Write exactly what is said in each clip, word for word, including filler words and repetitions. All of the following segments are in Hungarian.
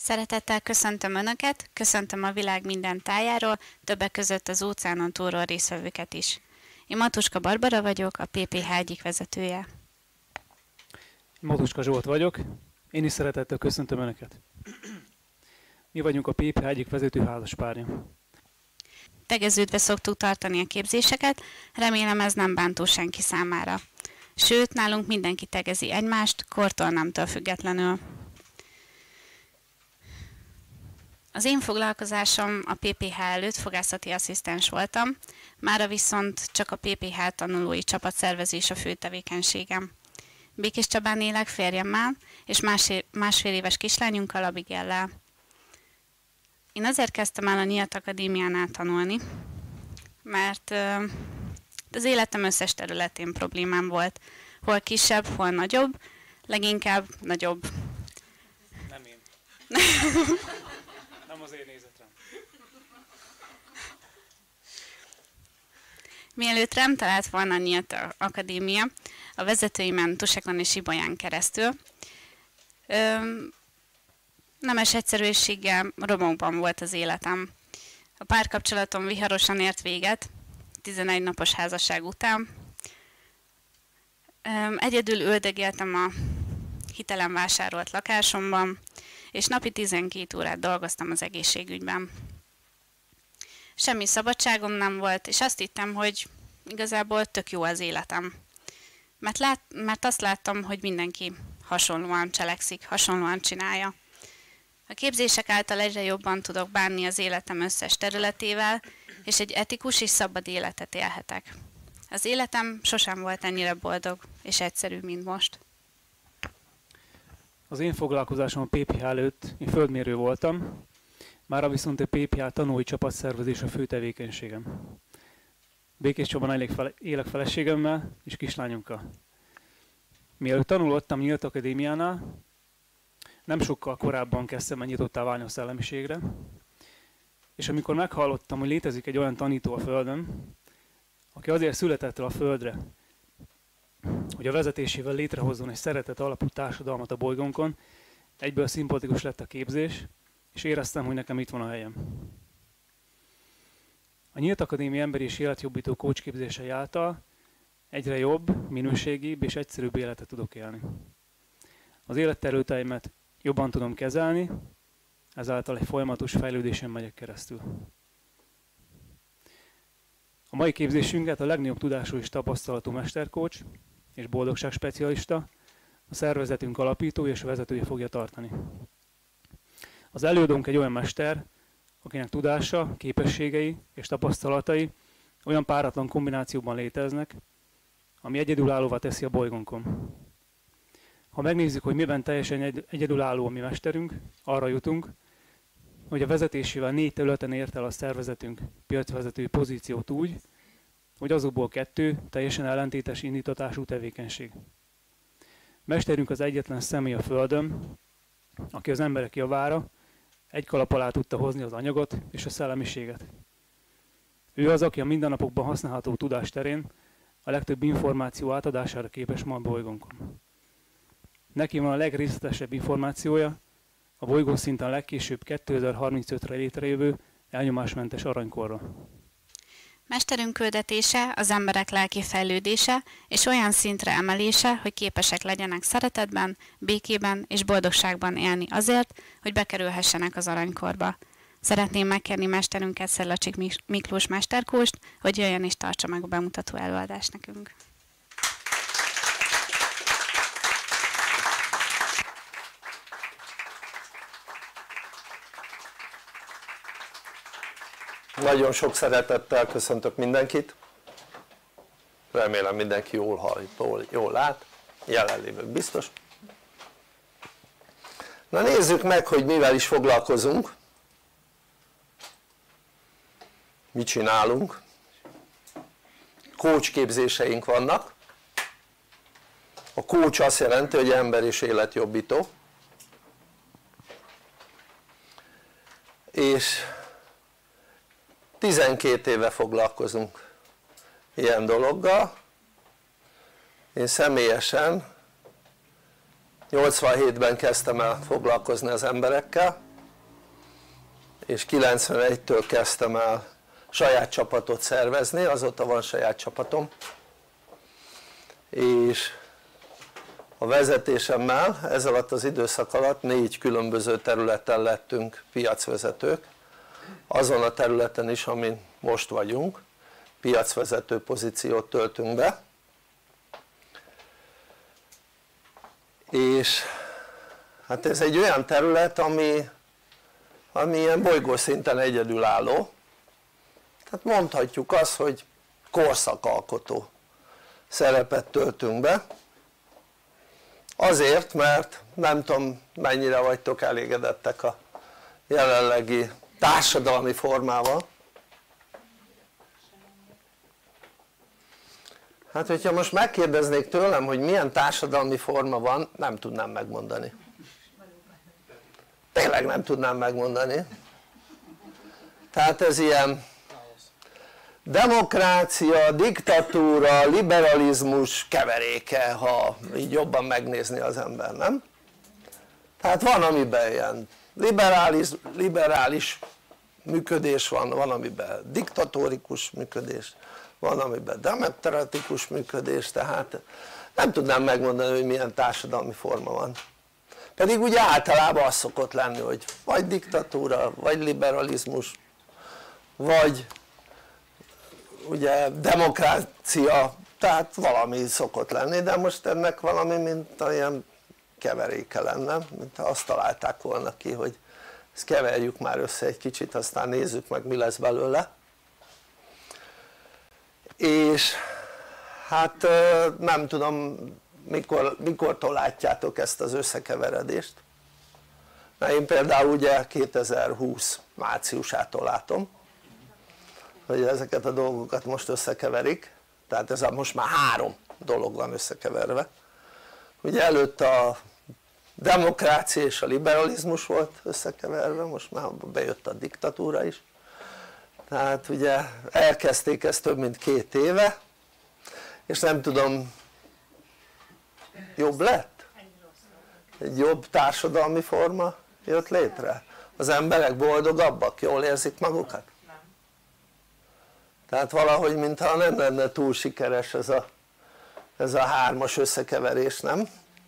Szeretettel köszöntöm Önöket, köszöntöm a világ minden tájáról, többek között az óceánon túlról résztvevőket is. Én Matuska Barbara vagyok, a pé pé há egyik vezetője. Matuska Zsolt vagyok, én is szeretettel köszöntöm Önöket. Mi vagyunk a pé pé há egyik vezető házaspárja. Tegeződve szoktuk tartani a képzéseket, remélem ez nem bántó senki számára. Sőt, nálunk mindenki tegezi egymást, kortól nemtől függetlenül. Az én foglalkozásom a pé pé há előtt fogászati asszisztens voltam, mára viszont csak a pé pé há tanulói csapatszervezés a fő tevékenységem. Békés Csabán élek férjemmel és másfél, másfél éves kislányunkkal, Abigaellel. Én azért kezdtem el a Nyílt Akadémiánál tanulni, mert euh, az életem összes területén problémám volt. Hol kisebb, hol nagyobb, leginkább nagyobb. Nem én. Nem az én nézetrem. Mielőtt rám talált volna a Nyílt Akadémia, a vezetőimen Tusekon és Ibolyán keresztül, öm, nemes egyszerűséggel romokban volt az életem. A párkapcsolatom viharosan ért véget, tizenegy napos házasság után. Öm, egyedül üldögéltem a hitelen vásárolt lakásomban, és napi tizenkét órát dolgoztam az egészségügyben. Semmi szabadságom nem volt, és azt hittem, hogy igazából tök jó az életem. Mert, lát, mert azt láttam, hogy mindenki hasonlóan cselekszik, hasonlóan csinálja. A képzések által egyre jobban tudok bánni az életem összes területével, és egy etikus és szabad életet élhetek. Az életem sosem volt ennyire boldog és egyszerű, mint most. Az én foglalkozásom a pé pé há előtt, én földmérő voltam, mára viszont a pé pé há tanulói csapatszervezés a fő tevékenységem. Békés Csabán élek feleségemmel és kislányunkkal. Mielőtt tanulottam Nyílt Akadémiánál, nem sokkal korábban kezdtem el nyitottá válni a szellemiségre, és amikor meghallottam, hogy létezik egy olyan tanító a Földön, aki azért született el a Földre, hogy a vezetésével létrehozzon egy szeretet alapú társadalmat a bolygónkon, egyből szimpatikus lett a képzés, és éreztem, hogy nekem itt van a helyem. A Nyílt Akadémia emberi és életjobbító coach képzései által egyre jobb, minőségibb és egyszerűbb életet tudok élni. Az életterületeimet jobban tudom kezelni, ezáltal egy folyamatos fejlődésen megyek keresztül. A mai képzésünket a legnagyobb tudású és tapasztalatú mestercoach és boldogságspecialista, a szervezetünk alapítója és vezetője fogja tartani. Az előadónk egy olyan mester, akinek tudása, képességei és tapasztalatai olyan páratlan kombinációban léteznek, ami egyedülállóvá teszi a bolygónkon. Ha megnézzük, hogy miben teljesen egyedülálló a mi mesterünk, arra jutunk, hogy a vezetésével négy területen ért el a szervezetünk piacvezető pozíciót úgy, hogy azokból kettő teljesen ellentétes indítatású tevékenység. Mesterünk az egyetlen személy a Földön, aki az emberek javára egy kalap alá tudta hozni az anyagot és a szellemiséget. Ő az, aki a mindennapokban használható tudás terén a legtöbb információ átadására képes ma a bolygónkon. Neki van a legrészletesebb információja a bolygón szinten legkésőbb kétezer-harmincötre létrejövő elnyomásmentes aranykorra. Mesterünk küldetése az emberek lelki fejlődése és olyan szintre emelése, hogy képesek legyenek szeretetben, békében és boldogságban élni azért, hogy bekerülhessenek az aranykorba. Szeretném megkérni mesterünket, Szellacsik Miklós mesterkóst, hogy jöjjön és tartsa meg a bemutató előadást nekünk. Nagyon sok szeretettel köszöntök mindenkit, remélem mindenki jól hall, jól, jól lát, jelenlévők biztos. Na nézzük meg, hogy mivel is foglalkozunk, mit csinálunk. Coach képzéseink vannak, a coach azt jelenti, hogy ember és életjobbító, és tizenkét éve foglalkozunk ilyen dologgal. Én személyesen nyolcvanhétben kezdtem el foglalkozni az emberekkel, és kilencvenegytől kezdtem el saját csapatot szervezni, azóta van saját csapatom, és a vezetésemmel ez alatt az időszak alatt négy különböző területen lettünk piacvezetők, azon a területen is, amin most vagyunk, piacvezető pozíciót töltünk be, és hát ez egy olyan terület, ami, ami ilyen bolygószinten egyedülálló, tehát mondhatjuk azt, hogy korszakalkotó szerepet töltünk be, azért, mert nem tudom mennyire vagytok elégedettek a jelenlegi társadalmi formával. Hát hogyha most megkérdeznék tőlem, hogy milyen társadalmi forma van, nem tudnám megmondani. Tényleg nem tudnám megmondani. Tehát ez ilyen demokrácia, diktatúra, liberalizmus keveréke, ha így jobban megnézni az ember, nem? Tehát van amiben ilyen liberális, liberális működés van, van amiben diktatórikus működés, van amiben demokratikus működés, tehát nem tudnám megmondani, hogy milyen társadalmi forma van. Pedig ugye általában az szokott lenni, hogy vagy diktatúra, vagy liberalizmus, vagy ugye demokrácia, tehát valami szokott lenni, de most ennek valami mint olyan keveréke lenne, mint ha azt találták volna ki, hogy ezt keverjük már össze egy kicsit, aztán nézzük meg, mi lesz belőle. És hát nem tudom mikor, mikortól látjátok ezt az összekeveredést, mert én például ugye kétezer-húsz márciusától látom, hogy ezeket a dolgokat most összekeverik, tehát ez a, most már három dolog van összekeverve. Ugye előtt a demokrácia és a liberalizmus volt összekeverve, most már bejött a diktatúra is, tehát ugye elkezdték ezt több mint két éve, és nem tudom, jobb lett? Egy jobb társadalmi forma jött létre? Az emberek boldogabbak, jól érzik magukat? Tehát valahogy mintha nem lenne túl sikeres ez a, ez a hármas összekeverés, nem?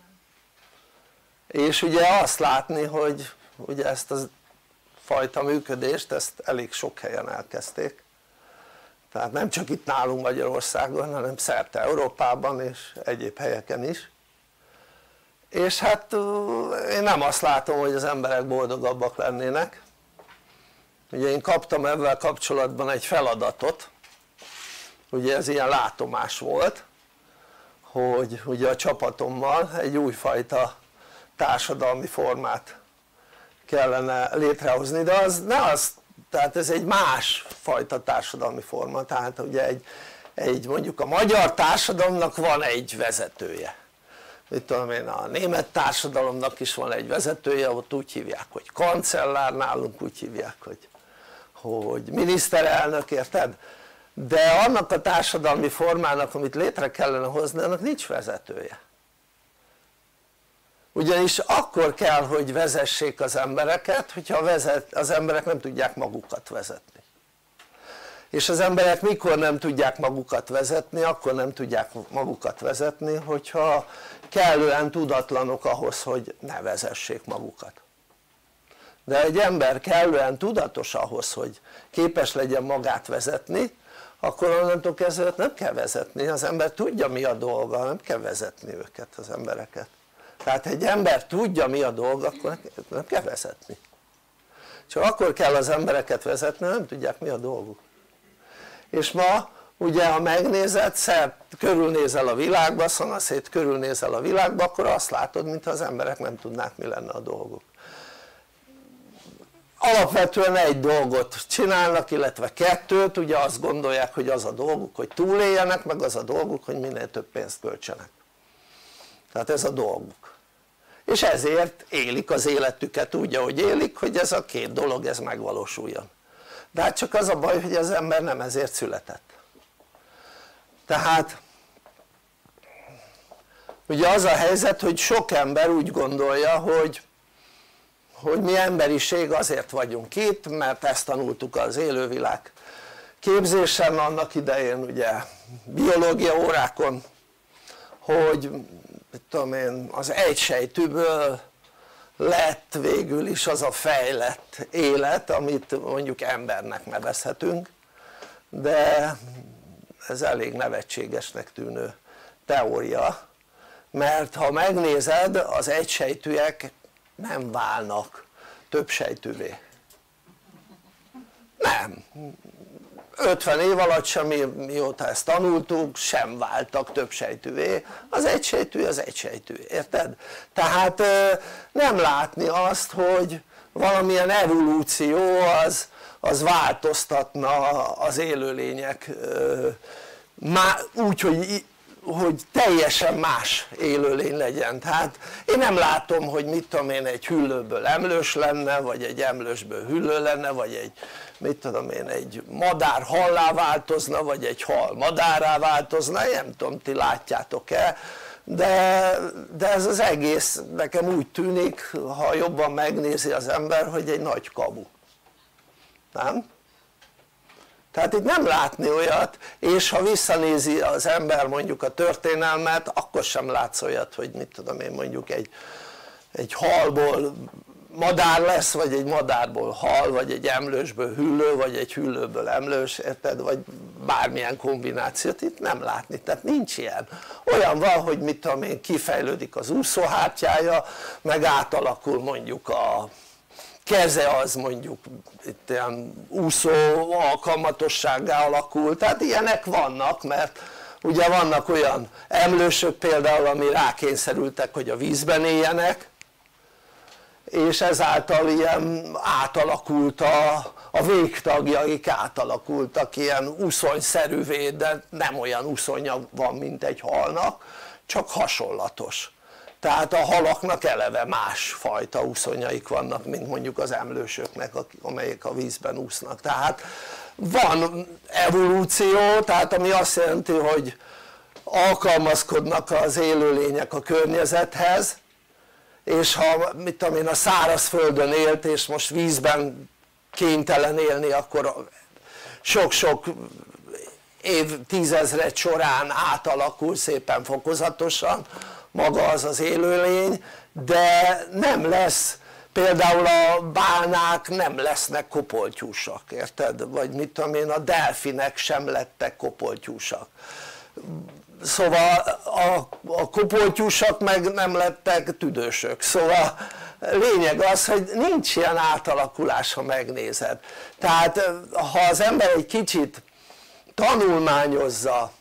És ugye azt látni, hogy ugye ezt a fajta működést, ezt elég sok helyen elkezdték, tehát nem csak itt nálunk Magyarországon, hanem szerte Európában és egyéb helyeken is, és hát én nem azt látom, hogy az emberek boldogabbak lennének. Ugye én kaptam ezzel kapcsolatban egy feladatot, ugye ez ilyen látomás volt, hogy ugye a csapatommal egy újfajta társadalmi formát kellene létrehozni, de az ne az, tehát ez egy más fajta társadalmi forma, tehát ugye egy, egy mondjuk a magyar társadalomnak van egy vezetője, mit tudom én, a német társadalomnak is van egy vezetője, ott úgy hívják, hogy kancellár, nálunk úgy hívják, hogy, hogy miniszterelnök, érted? De annak a társadalmi formának, amit létre kellene hozni, annak nincs vezetője. Ugyanis akkor kell, hogy vezessék az embereket, hogyha vezet, az emberek nem tudják magukat vezetni. És az emberek mikor nem tudják magukat vezetni? Akkor nem tudják magukat vezetni, hogyha kellően tudatlanok ahhoz, hogy ne vezessék magukat. De egy ember kellően tudatos ahhoz, hogy képes legyen magát vezetni, akkor onnantól kezdve nem kell vezetni, az ember tudja mi a dolga, nem kell vezetni őket, az embereket. Tehát egy ember tudja mi a dolga, akkor nem kell vezetni. Csak akkor kell az embereket vezetni, nem tudják mi a dolguk. És ma ugye ha megnézed, szert körülnézel a világba, szanaszét körülnézel a világba, akkor azt látod, mintha az emberek nem tudnák mi lenne a dolguk. Alapvetően egy dolgot csinálnak, illetve kettőt, ugye azt gondolják, hogy az a dolguk, hogy túléljenek, meg az a dolguk, hogy minél több pénzt költsenek. Tehát ez a dolguk. És ezért élik az életüket úgy, ahogy élik, hogy ez a két dolog ez megvalósuljon. De hát csak az a baj, hogy az ember nem ezért született. Tehát ugye az a helyzet, hogy sok ember úgy gondolja, hogy, hogy mi emberiség azért vagyunk itt, mert ezt tanultuk az élővilág képzésen annak idején, ugye biológia órákon, hogy mit tudom én, az egysejtűből lett végül is az a fejlett élet, amit mondjuk embernek nevezhetünk, de ez elég nevetségesnek tűnő teória, mert ha megnézed, az egysejtűek nem válnak többsejtűvé. Nem. ötven év alatt sem, mióta ezt tanultuk, sem váltak többsejtűvé. Az egysejtű az egysejtű, érted? Tehát nem látni azt, hogy valamilyen evolúció az, az változtatna az élőlények úgy, hogy hogy teljesen más élőlény legyen. Tehát én nem látom, hogy mit tudom én, egy hüllőből emlős lenne, vagy egy emlősből hüllő lenne, vagy egy mit tudom én, egy madár hallá változna, vagy egy hal madárrá változna, én nem tudom, ti látjátok-e, de, de ez az egész nekem úgy tűnik, ha jobban megnézi az ember, hogy egy nagy kamu. Nem? Tehát itt nem látni olyat, és ha visszanézi az ember mondjuk a történelmet, akkor sem látsz olyat, hogy mit tudom én, mondjuk egy, egy halból madár lesz, vagy egy madárból hal, vagy egy emlősből hüllő, vagy egy hüllőből emlős, érted? Vagy bármilyen kombinációt itt nem látni, tehát nincs ilyen. Olyan van, hogy mit tudom én, kifejlődik az úszóhártyája, meg átalakul mondjuk a keze, az mondjuk itt ilyen úszó alkalmatossággá alakul, tehát ilyenek vannak, mert ugye vannak olyan emlősök például, ami rákényszerültek, hogy a vízben éljenek, és ezáltal ilyen átalakult a, a végtagjaik átalakultak ilyen uszonyszerűvé, de nem olyan uszonya van, mint egy halnak, csak hasonlatos. Tehát a halaknak eleve más fajta uszonyaik vannak, mint mondjuk az emlősöknek, amelyek a vízben úsznak. Tehát van evolúció, tehát ami azt jelenti, hogy alkalmazkodnak az élőlények a környezethez, és ha mit tudom én, a szárazföldön élt és most vízben kénytelen élni, akkor sok-sok évtizedek során átalakul szépen fokozatosan maga az az élőlény, de nem lesz, például a bálnák nem lesznek kopoltyúsak, érted? Vagy mit tudom én, a delfinek sem lettek kopoltyúsak. Szóval a, a kopoltyúsak meg nem lettek tüdősök, szóval lényeg az, hogy nincs ilyen átalakulás, ha megnézed. Tehát ha az ember egy kicsit tanulmányozza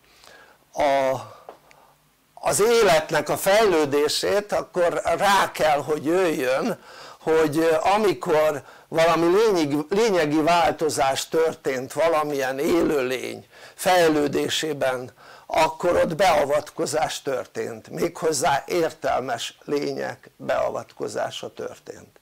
a, az életnek a fejlődését, akkor rá kell, hogy jöjjön, hogy amikor valami lényegi, lényegi változás történt valamilyen élőlény fejlődésében, akkor ott beavatkozás történt, méghozzá értelmes lények beavatkozása történt.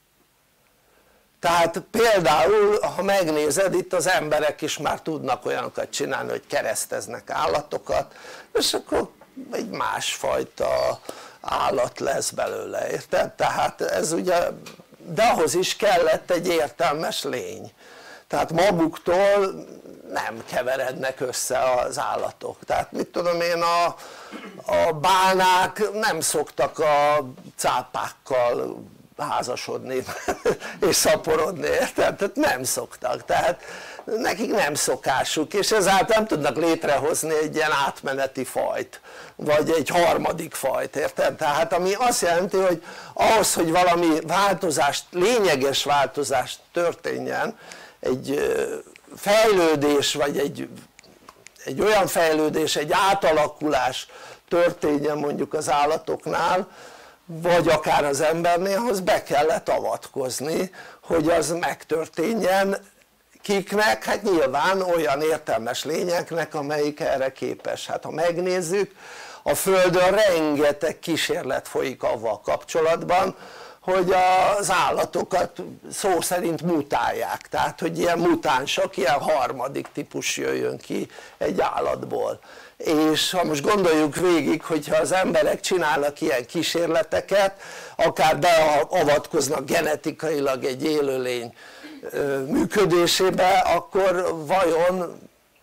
Tehát például, ha megnézed, itt az emberek is már tudnak olyanokat csinálni, hogy kereszteznek állatokat, és akkor egy másfajta állat lesz belőle, érted? Tehát ez ugye, de ahhoz is kellett egy értelmes lény. Tehát maguktól nem keverednek össze az állatok. Tehát mit tudom én, a, a bálnák nem szoktak a cápákkal házasodni és szaporodni, érted? Tehát nem szoktak, tehát nekik nem szokásuk, és ezáltal nem tudnak létrehozni egy ilyen átmeneti fajt, vagy egy harmadik fajt, érted? Tehát ami azt jelenti, hogy ahhoz, hogy valami változást, lényeges változást történjen, egy fejlődés, vagy egy, egy olyan fejlődés, egy átalakulás történjen mondjuk az állatoknál, vagy akár az embernél, ahhoz be kellett avatkozni, hogy az megtörténjen. Kiknek? Hát nyilván olyan értelmes lényeknek, amelyik erre képes. Hát ha megnézzük, a Földön rengeteg kísérlet folyik avval kapcsolatban, hogy az állatokat szó szerint mutálják, tehát hogy ilyen mutánsok, ilyen harmadik típus jöjjön ki egy állatból. És ha most gondoljuk végig, hogyha az emberek csinálnak ilyen kísérleteket, akár beavatkoznak genetikailag egy élőlény működésébe, akkor vajon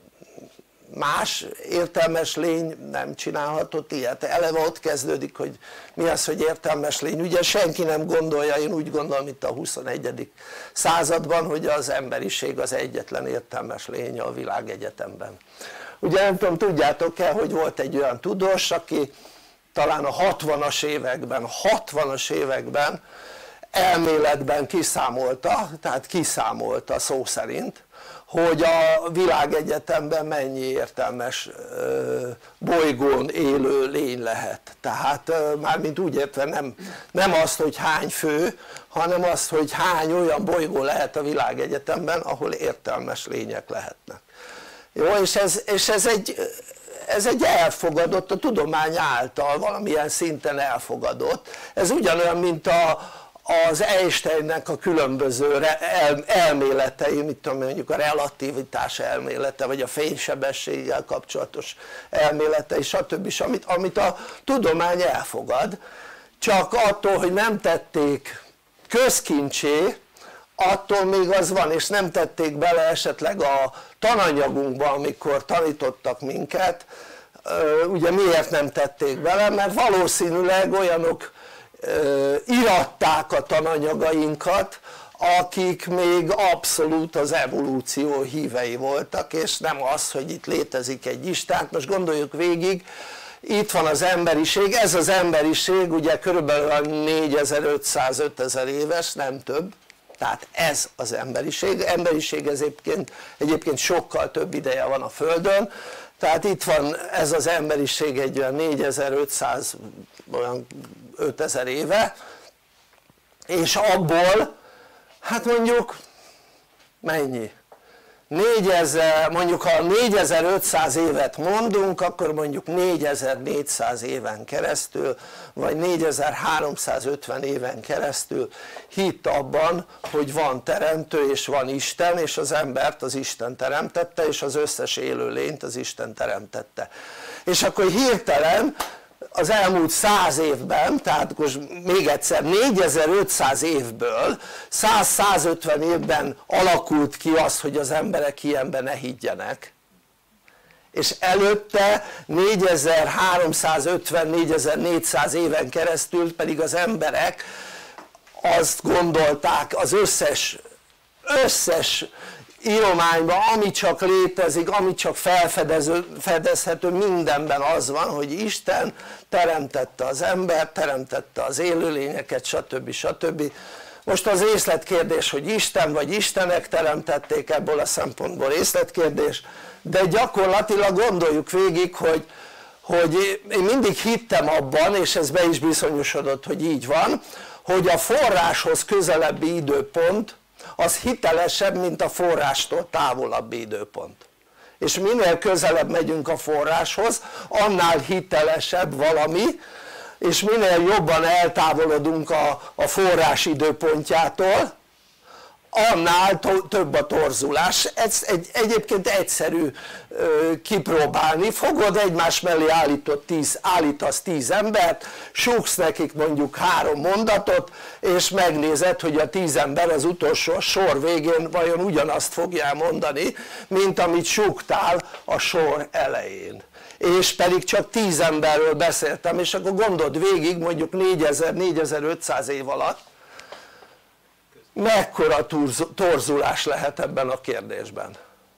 más értelmes lény nem csinálhatott ilyet? Eleve ott kezdődik, hogy mi az, hogy értelmes lény. Ugye senki nem gondolja, én úgy gondolom itt a huszonegyedik században, hogy az emberiség az egyetlen értelmes lény a világegyetemben. Ugye nem tudom, tudjátok-e, hogy volt egy olyan tudós, aki talán a hatvanas években, hatvanas években elméletben kiszámolta, tehát kiszámolta szó szerint, hogy a világegyetemben mennyi értelmes bolygón élő lény lehet. Tehát mármint úgy értve nem, nem azt, hogy hány fő, hanem azt, hogy hány olyan bolygó lehet a világegyetemben, ahol értelmes lények lehetnek. Jó, és ez, és ez egy ez egy elfogadott, a tudomány által valamilyen szinten elfogadott. Ez ugyanolyan, mint a, az Einsteinnek a különböző el, elméletei, mit tudom, mondjuk a relativitás elmélete, vagy a fénysebességgel kapcsolatos elméletei, stb. Amit, amit a tudomány elfogad, csak attól, hogy nem tették közkincsé, attól még az van, és nem tették bele esetleg a tananyagunkba, amikor tanítottak minket. Ugye miért nem tették bele? Mert valószínűleg olyanok iratták a tananyagainkat, akik még abszolút az evolúció hívei voltak, és nem az, hogy itt létezik egy Isten. Most gondoljuk végig, itt van az emberiség, ez az emberiség ugye körülbelül négyezer-ötszáz-ötezer éves, nem több, tehát ez az emberiség, emberiség ez egyébként, egyébként sokkal több ideje van a Földön, tehát itt van ez az emberiség egy olyan négyezer-ötszáz, olyan ötezer éve, és abból hát mondjuk mennyi? négyezer, mondjuk ha négyezer-ötszáz évet mondunk, akkor mondjuk négyezer-négyszáz éven keresztül, vagy négyezer-háromszázötven éven keresztül hitt abban, hogy van teremtő és van Isten, és az embert az Isten teremtette, és az összes élő lényt az Isten teremtette. És akkor hirtelen az elmúlt száz évben, tehát most még egyszer négyezer-ötszáz évből száz-százötven évben alakult ki az, hogy az emberek ilyenben ne higgyenek, és előtte négyezer-háromszázötven-négyezer-négyszáz éven keresztül pedig az emberek azt gondolták, az összes összes írományban, ami csak létezik, ami csak felfedezhető, mindenben az van, hogy Isten teremtette az embert, teremtette az élőlényeket, stb. stb. Most az részletkérdés, hogy Isten vagy Istenek teremtették, ebből a szempontból részletkérdés, de gyakorlatilag gondoljuk végig, hogy, hogy én mindig hittem abban, és ez be is bizonyosodott, hogy így van, hogy a forráshoz közelebbi időpont az hitelesebb, mint a forrástól távolabbi időpont. És minél közelebb megyünk a forráshoz, annál hitelesebb valami, és minél jobban eltávolodunk a, a forrás időpontjától, annál több a torzulás. Ez egy, egyébként egyszerű ö, kipróbálni, fogod egymás mellé állított tíz, állítasz tíz embert, súgsz nekik mondjuk három mondatot, és megnézed, hogy a tíz ember az utolsó sor végén vajon ugyanazt fogja mondani, mint amit súgtál a sor elején. És pedig csak tíz emberről beszéltem, és akkor gondold végig mondjuk négyezer-négyezer-ötszáz év alatt, mekkora torzulás lehet ebben a kérdésben.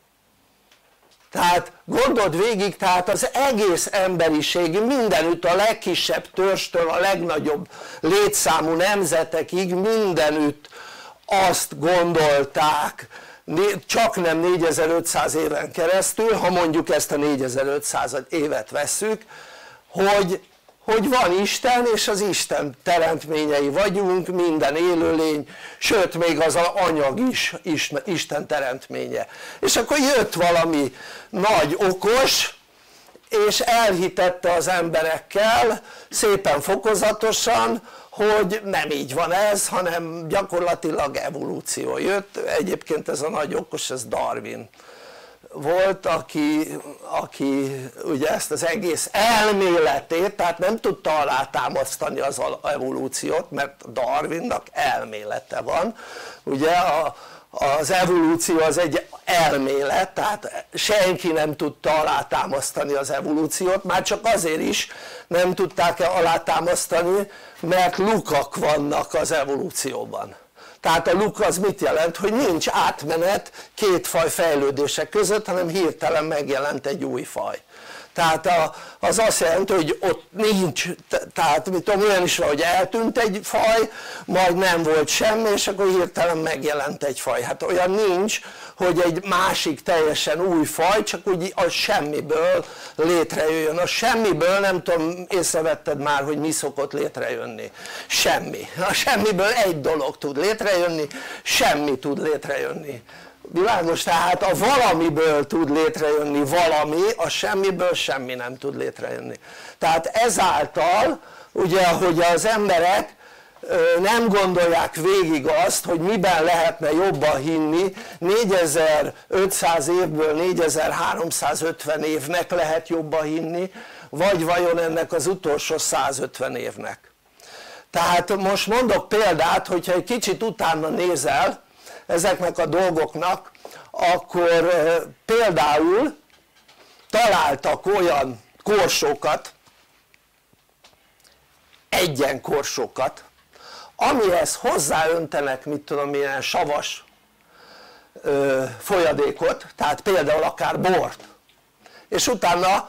Tehát gondold végig, tehát az egész emberiség mindenütt, a legkisebb törstől a legnagyobb létszámú nemzetekig mindenütt azt gondolták, csak nem négyezer-ötszáz éven keresztül, ha mondjuk ezt a négyezer-ötszáz évet vesszük, hogy hogy van Isten, és az Isten teremtményei vagyunk, minden élőlény, sőt még az anyag is Isten teremtménye. És akkor jött valami nagy okos, és elhitette az emberekkel szépen fokozatosan, hogy nem így van ez, hanem gyakorlatilag evolúció jött. Egyébként ez a nagy okos, ez Darwin volt, aki, aki ugye ezt az egész elméletét, tehát nem tudta alátámasztani az evolúciót, mert Darwinnak elmélete van, ugye a, az evolúció az egy elmélet, tehát senki nem tudta alátámasztani az evolúciót, már csak azért is nem tudták alátámasztani, mert lukak vannak az evolúcióban. Tehát a luk az mit jelent? Hogy nincs átmenet két faj fejlődése között, hanem hirtelen megjelent egy új faj. Tehát az azt jelenti, hogy ott nincs, tehát mit tudom, olyan is van, hogy eltűnt egy faj, majd nem volt semmi, és akkor hirtelen megjelent egy faj. Hát olyan nincs, hogy egy másik teljesen új faj, csak úgy a semmiből létrejöjjön. A semmiből, nem tudom, észrevetted már, hogy mi szokott létrejönni? Semmi. A semmiből egy dolog tud létrejönni, semmi tud létrejönni. Világos? Tehát a valamiből tud létrejönni valami, a semmiből semmi nem tud létrejönni. Tehát ezáltal, ugye, hogy az emberek nem gondolják végig azt, hogy miben lehetne jobban hinni, négyezer-ötszáz évből négyezer-háromszázötven évnek lehet jobban hinni, vagy vajon ennek az utolsó százötven évnek. Tehát most mondok példát, hogyha egy kicsit utána nézel ezeknek a dolgoknak, akkor például találtak olyan korsókat, egyen korsókat, amihez hozzáöntenek, mit tudom, ilyen savas ö, folyadékot, tehát például akár bort, és utána,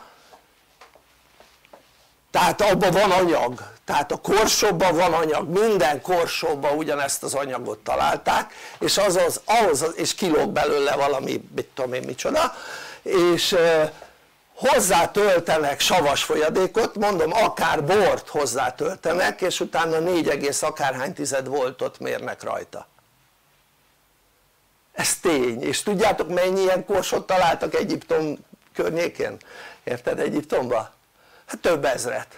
tehát abban van anyag, tehát a korsóban van anyag, minden korsóban ugyanezt az anyagot találták, és, az az, ahhoz, és kilóg belőle valami, mit tudom én micsoda, és ö, hozzátöltenek savas folyadékot, mondom, akár bort hozzátöltenek, és utána négy egész akárhány tized voltot mérnek rajta. Ez tény, és tudjátok mennyi ilyen korsót találtak Egyiptom környékén? Érted, Egyiptomban? Hát több ezret.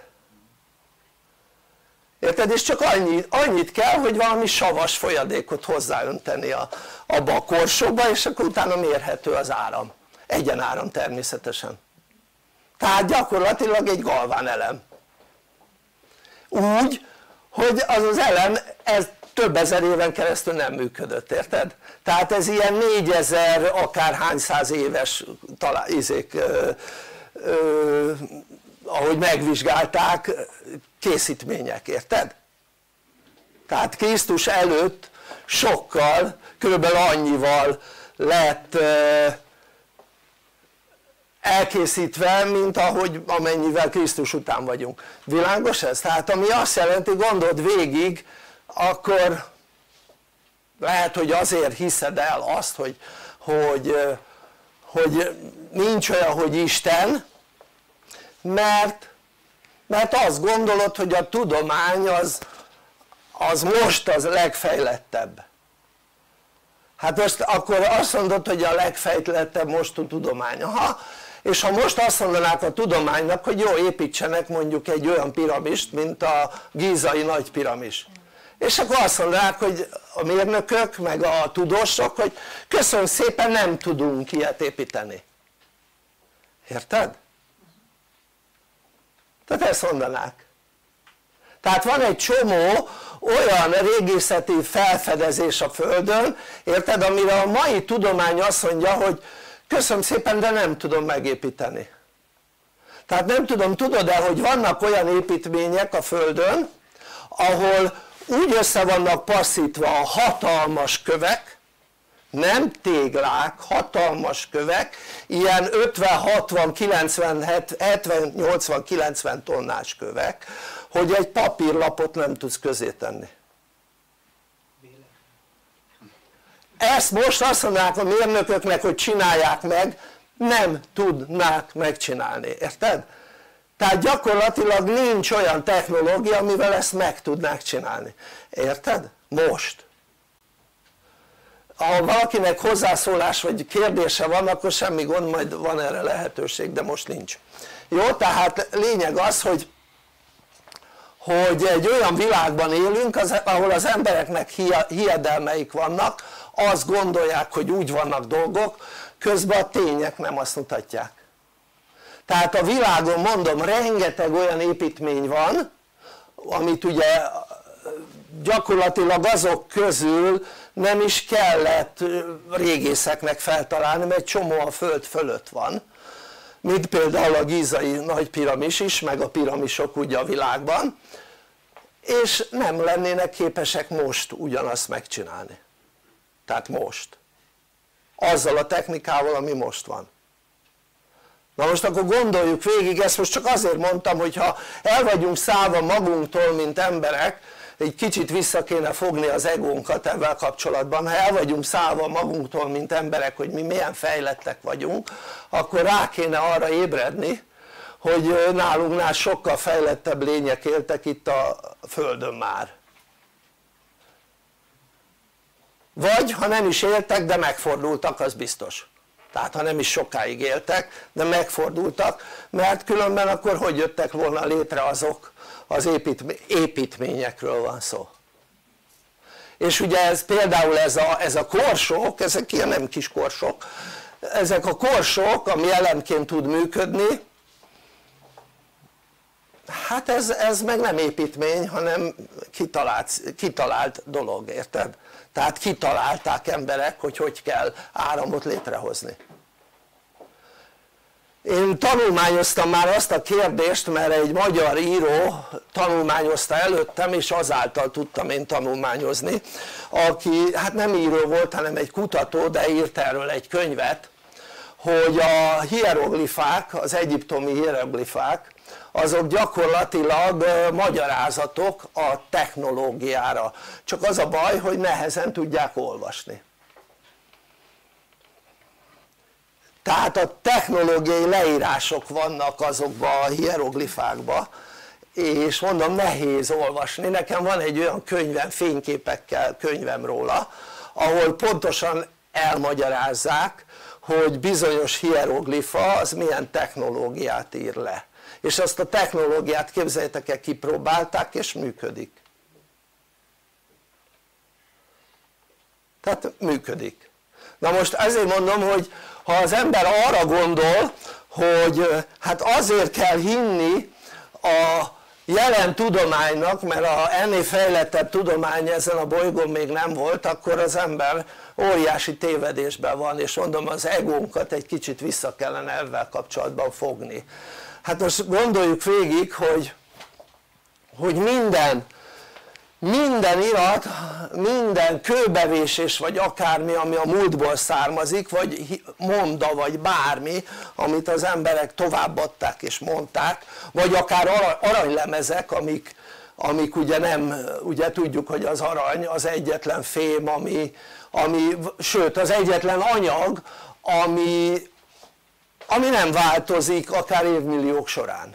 Érted? És csak annyi, annyit kell, hogy valami savas folyadékot hozzáönteni a, abba a korsóba, és akkor utána mérhető az áram. Egyenáram természetesen. Tehát gyakorlatilag egy galván elem. Úgy, hogy az az elem, ez több ezer éven keresztül nem működött, érted? Tehát ez ilyen négyezer akárhány száz éves talán, izék, ö, ö, ahogy megvizsgálták, készítmények, érted? Tehát Krisztus előtt sokkal, körülbelül annyival lett ö, elkészítve, mint ahogy amennyivel Krisztus után vagyunk. Világos ez? Tehát ami azt jelenti, gondold végig, akkor lehet, hogy azért hiszed el azt, hogy, hogy, hogy nincs olyan, hogy Isten, mert, mert azt gondolod, hogy a tudomány az, az most az legfejlettebb. Hát most akkor azt mondod, hogy a legfejlettebb most a tudomány. Aha, és ha most azt mondanák a tudománynak, hogy jó, építsenek mondjuk egy olyan piramist, mint a gízai nagy piramis, és akkor azt mondanák, hogy a mérnökök meg a tudósok, hogy köszönöm szépen, nem tudunk ilyet építeni. Érted? Tehát ezt mondanák. Tehát van egy csomó olyan régészeti felfedezés a Földön, érted, amire a mai tudomány azt mondja, hogy köszönöm szépen, de nem tudom megépíteni. Tehát nem tudom, tudod-e, hogy vannak olyan építmények a Földön, ahol úgy össze vannak passzítva a hatalmas kövek, nem téglák, hatalmas kövek, ilyen ötven, hatvan, kilencven, hetven, nyolcvan, kilencven tonnás kövek, hogy egy papírlapot nem tudsz közé tenni. Ezt most azt mondanák a mérnököknek, hogy csinálják meg, nem tudnák megcsinálni, érted? Tehát gyakorlatilag nincs olyan technológia, amivel ezt meg tudnák csinálni, érted? Most. Ha valakinek hozzászólás vagy kérdése van, akkor semmi gond, majd van erre lehetőség, de most nincs. Jó, tehát lényeg az, hogy, hogy egy olyan világban élünk, az, ahol az embereknek hiedelmeik vannak, azt gondolják, hogy úgy vannak dolgok, közben a tények nem azt mutatják. Tehát a világon, mondom, rengeteg olyan építmény van, amit ugye gyakorlatilag azok közül nem is kellett régészeknek feltalálni, mert egy csomó a föld fölött van, mint például a gízai nagy piramis is, meg a piramisok ugye a világban, és nem lennének képesek most ugyanazt megcsinálni. Tehát most. Azzal a technikával, ami most van. Na most akkor gondoljuk végig, ezt most csak azért mondtam, hogy ha el vagyunk szállva magunktól, mint emberek, egy kicsit vissza kéne fogni az egónkat ebben kapcsolatban, ha el vagyunk szállva magunktól, mint emberek, hogy mi milyen fejlettek vagyunk, akkor rá kéne arra ébredni, hogy nálunknál sokkal fejlettebb lények éltek itt a Földön már. Vagy ha nem is éltek, de megfordultak, az biztos. Tehát ha nem is sokáig éltek, de megfordultak, mert különben akkor hogy jöttek volna létre azok az építmény, építményekről van szó. És ugye ez például ez a, ez a korsók, ezek ilyen nem kis korsók, ezek a korsók, ami elemként tud működni, hát ez, ez meg nem építmény, hanem kitalált, kitalált dolog, érted? Tehát kitalálták emberek, hogy hogy kell áramot létrehozni. Én tanulmányoztam már azt a kérdést, mert egy magyar író tanulmányozta előttem, és azáltal tudtam én tanulmányozni, aki hát nem író volt, hanem egy kutató, de írt erről egy könyvet, hogy a hieroglifák, az egyiptomi hieroglifák, azok gyakorlatilag magyarázatok a technológiára, csak az a baj, hogy nehezen tudják olvasni. Tehát a technológiai leírások vannak azokban a hieroglifákban, és mondom, nehéz olvasni. Nekem van egy olyan könyvem, fényképekkel könyvem róla, ahol pontosan elmagyarázzák, hogy bizonyos hieroglifa az milyen technológiát ír le. És azt a technológiát, képzeljétek el, kipróbálták, és működik. Tehát működik. Na most ezért mondom, hogy ha az ember arra gondol, hogy hát azért kell hinni a jelen tudománynak, mert a ennél fejlettebb tudomány ezen a bolygón még nem volt, akkor az ember óriási tévedésben van, és mondom, az egónkat egy kicsit vissza kellene ezzel kapcsolatban fogni. Hát most gondoljuk végig, hogy, hogy minden, minden irat, minden kőbevésés, vagy akármi, ami a múltból származik, vagy monda, vagy bármi, amit az emberek továbbadták és mondták, vagy akár aranylemezek, amik, amik ugye nem, ugye tudjuk, hogy az arany az egyetlen fém, ami, ami sőt az egyetlen anyag, ami, ami nem változik akár évmilliók során.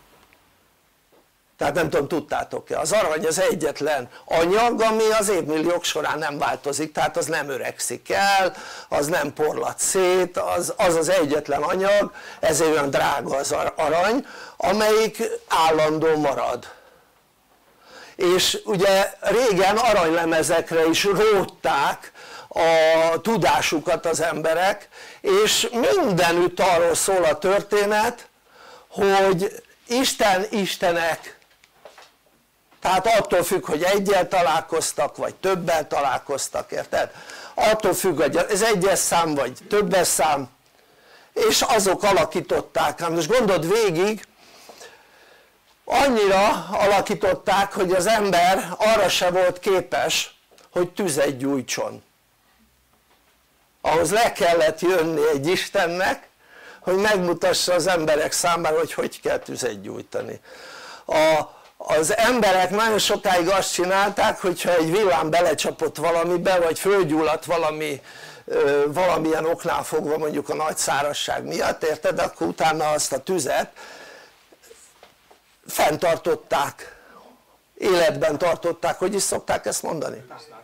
Tehát nem tudom, tudtátok-e, az arany az egyetlen anyag, ami az évmilliók során nem változik, tehát az nem öregszik el, az nem porlad szét, az az, az egyetlen anyag, ezért olyan drága az arany, amelyik állandó marad. És ugye régen aranylemezekre is rótták a tudásukat az emberek, és mindenütt arról szól a történet, hogy Isten istenek, tehát attól függ, hogy egyel találkoztak, vagy többel találkoztak, érted? Attól függ, hogy ez egyes szám, vagy többes szám, és azok alakították. Hát most gondold végig, annyira alakították, hogy az ember arra se volt képes, hogy tüzet gyújtson. Ahhoz le kellett jönni egy Istennek, hogy megmutassa az emberek számára, hogy hogy kell tüzet gyújtani. A, az emberek nagyon sokáig azt csinálták, hogyha egy villám belecsapott valamibe, vagy fölgyulladt valami, valamilyen oknál fogva, mondjuk a nagy szárazság miatt, érted? Akkor utána azt a tüzet fenntartották, életben tartották, hogy is szokták ezt mondani?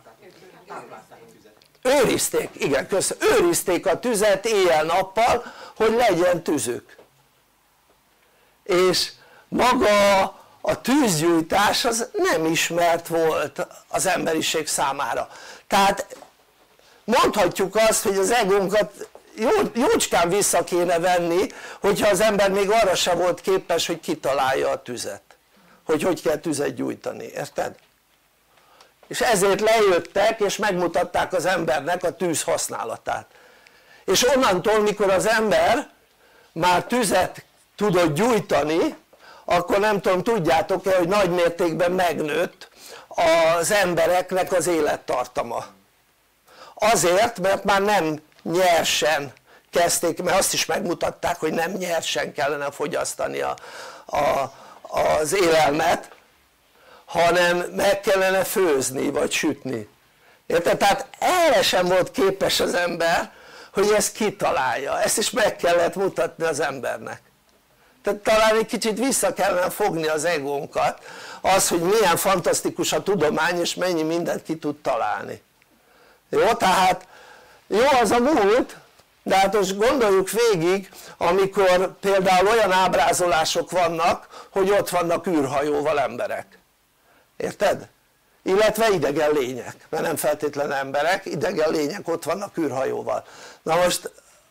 Őrizték, igen, köszönöm, őrizték a tüzet éjjel-nappal, hogy legyen tüzük. És maga a tűzgyújtás az nem ismert volt az emberiség számára. Tehát mondhatjuk azt, hogy az egónkat jó, jócskán vissza kéne venni, hogyha az ember még arra se volt képes, hogy kitalálja a tüzet, hogy hogy kell tüzet gyújtani, érted? És ezért lejöttek és megmutatták az embernek a tűz használatát. És onnantól, mikor az ember már tüzet tudott gyújtani, akkor nem tudom, tudjátok-e, hogy nagy mértékben megnőtt az embereknek az élettartama. Azért, mert már nem nyersen kezdték, mert azt is megmutatták, hogy nem nyersen kellene fogyasztani a, a, az élelmet, hanem meg kellene főzni vagy sütni. Érted? Tehát erre sem volt képes az ember, hogy ezt kitalálja, ezt is meg kellett mutatni az embernek. Tehát talán egy kicsit vissza kellene fogni az egónkat, az, hogy milyen fantasztikus a tudomány és mennyi mindent ki tud találni. Jó, tehát jó az a múlt, de hát most gondoljuk végig, amikor például olyan ábrázolások vannak, hogy ott vannak űrhajóval emberek, érted? Illetve idegen lények, mert nem feltétlenül emberek, idegen lények ott vannak űrhajóval. Na most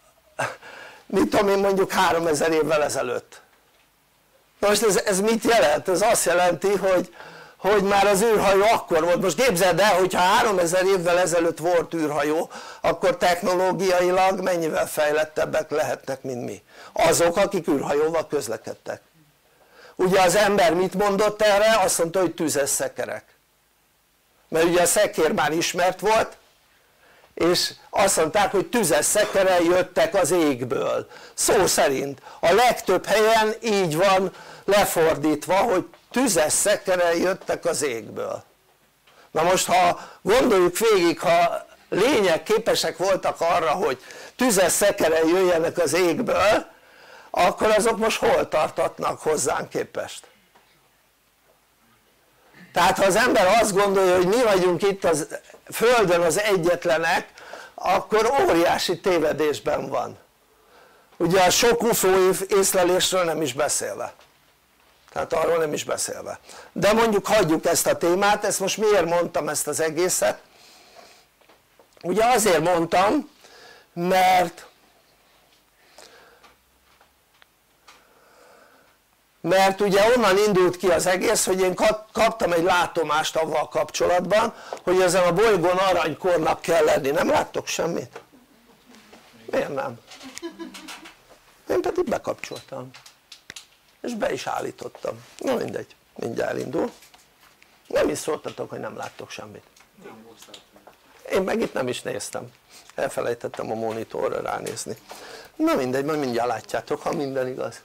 mit tudom én, mondjuk háromezer évvel ezelőtt, na most ez, ez mit jelent? Ez azt jelenti, hogy, hogy már az űrhajó akkor volt. Most képzeld el, hogyha háromezer évvel ezelőtt volt űrhajó, akkor technológiailag mennyivel fejlettebbek lehetnek, mint mi, azok, akik űrhajóval közlekedtek. Ugye az ember mit mondott erre? Azt mondta, hogy tüzes szekerek, mert ugye a szekér már ismert volt, és azt mondták, hogy tüzes szekerek jöttek az égből. Szó szerint a legtöbb helyen így van lefordítva, hogy tüzes szekerek jöttek az égből. Na most, ha gondoljuk végig, ha lények képesek voltak arra, hogy tüzes szekerek jöjjenek az égből, akkor azok most hol tartatnak hozzánk képest? Tehát ha az ember azt gondolja, hogy mi vagyunk itt a Földön az egyetlenek, akkor óriási tévedésben van. Ugye a sok ufó észlelésről nem is beszélve. Tehát arról nem is beszélve. De mondjuk hagyjuk ezt a témát, ezt most miért mondtam ezt az egészet? Ugye azért mondtam, mert mert ugye onnan indult ki az egész, hogy én kaptam egy látomást avval kapcsolatban, hogy ezen a bolygón aranykornak kell lenni. Nem láttok semmit? Miért nem? Én pedig bekapcsoltam és be is állítottam. Na mindegy, mindjárt elindul. Nem is szóltatok, hogy nem láttok semmit. Én meg itt nem is néztem, elfelejtettem a monitorra ránézni. Na mindegy, majd mindjárt látjátok, ha minden igaz.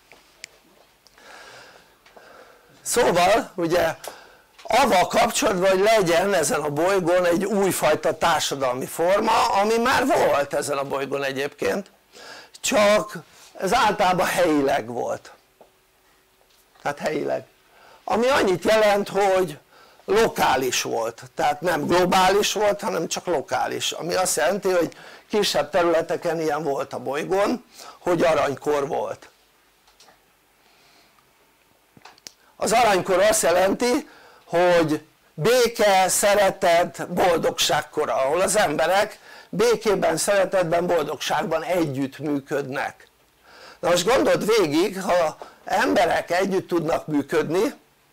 Szóval ugye avval kapcsolatban, hogy legyen ezen a bolygón egy újfajta társadalmi forma, ami már volt ezen a bolygón egyébként, csak ez általában helyileg volt, tehát helyileg, ami annyit jelent, hogy lokális volt, tehát nem globális volt, hanem csak lokális, ami azt jelenti, hogy kisebb területeken ilyen volt a bolygón, hogy aranykor volt. Az aranykor azt jelenti, hogy béke, szeretet, boldogságkora, ahol az emberek békében, szeretetben, boldogságban együtt működnek. Na most gondold végig, ha emberek együtt tudnak működni,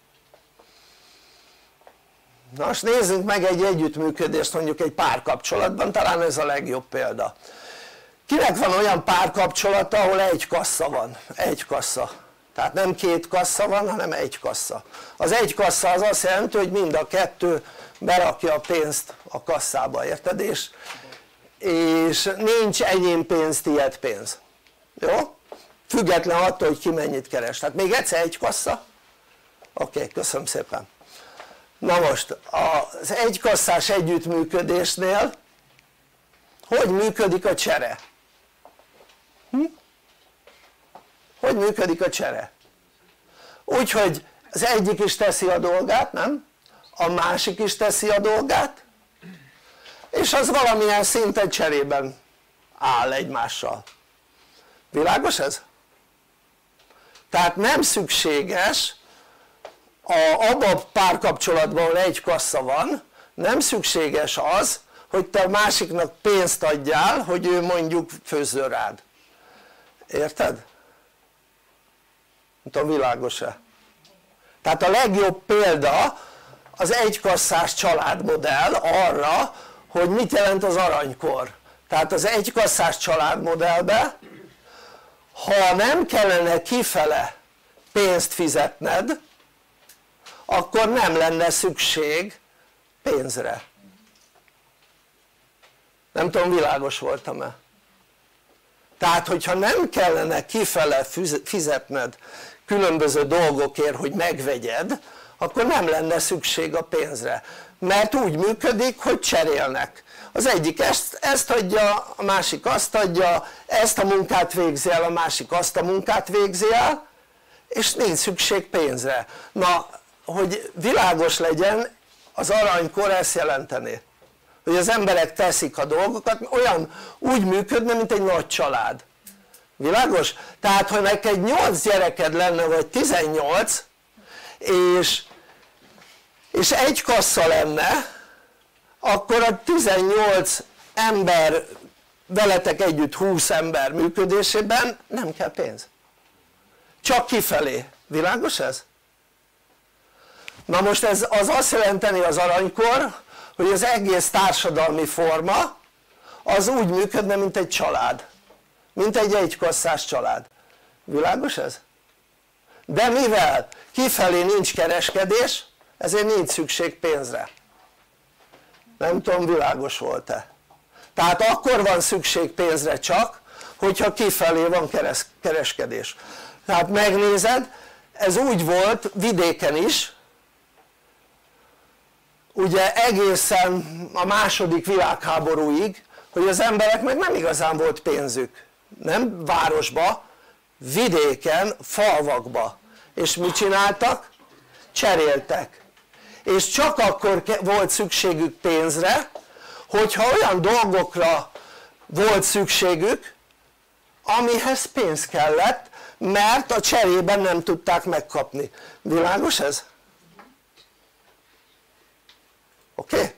na most nézzünk meg egy együttműködést mondjuk egy párkapcsolatban, talán ez a legjobb példa. Kinek van olyan párkapcsolata, ahol egy kassa van, egy kassa, tehát nem két kassa van, hanem egy kassa. Az egy kassa az azt jelenti, hogy mind a kettő berakja a pénzt a kasszába, érted? És, és nincs enyém pénz, tiéd pénz, jó? Független attól, hogy ki mennyit keres. Tehát még egyszer egy kassa, oké, okay, köszönöm szépen. Na most az egykasszás együttműködésnél hogy működik a csere? Hm? Hogy működik a csere? Úgyhogy az egyik is teszi a dolgát, nem? A másik is teszi a dolgát, és az valamilyen szinten cserében áll egymással. Világos ez? Tehát nem szükséges a, abban a párkapcsolatban, ahol egy kassa van, nem szükséges az, hogy te a másiknak pénzt adjál, hogy ő mondjuk főzzön rád. Érted? Nem tudom, világos-e? Tehát a legjobb példa az egykasszás családmodell arra, hogy mit jelent az aranykor. Tehát az egykasszás családmodellben, ha nem kellene kifele pénzt fizetned, akkor nem lenne szükség pénzre. Nem tudom, világos voltam-e? Tehát hogyha nem kellene kifele fizetned különböző dolgokért, hogy megvegyed, akkor nem lenne szükség a pénzre, mert úgy működik, hogy cserélnek. Az egyik ezt, ezt adja, a másik azt adja, ezt a munkát végzi el, a másik azt a munkát végzi el, és nincs szükség pénzre. Na, hogy világos legyen, az aranykor ezt jelenteni, hogy az emberek teszik a dolgokat, olyan úgy működne, mint egy nagy család. Világos? Tehát ha neked nyolc gyereked lenne, vagy tizennyolc, és, és egy kassa lenne, akkor a tizennyolc ember veletek együtt húsz ember működésében nem kell pénz, csak kifelé. Világos ez? Na most ez az azt jelenteni az aranykor, hogy az egész társadalmi forma az úgy működne, mint egy család, mint egy egykasszás család. Világos ez? De mivel kifelé nincs kereskedés, ezért nincs szükség pénzre. Nem tudom, világos volt-e? Tehát akkor van szükség pénzre csak, hogyha kifelé van kereskedés. Tehát megnézed, ez úgy volt vidéken is, ugye egészen a második világháborúig, hogy az embereknek nem igazán volt pénzük, nem városba, vidéken, falvakba. És mit csináltak? Cseréltek. És csak akkor volt szükségük pénzre, hogyha olyan dolgokra volt szükségük, amihez pénz kellett, mert a cserében nem tudták megkapni. Világos ez? Oké? Okay?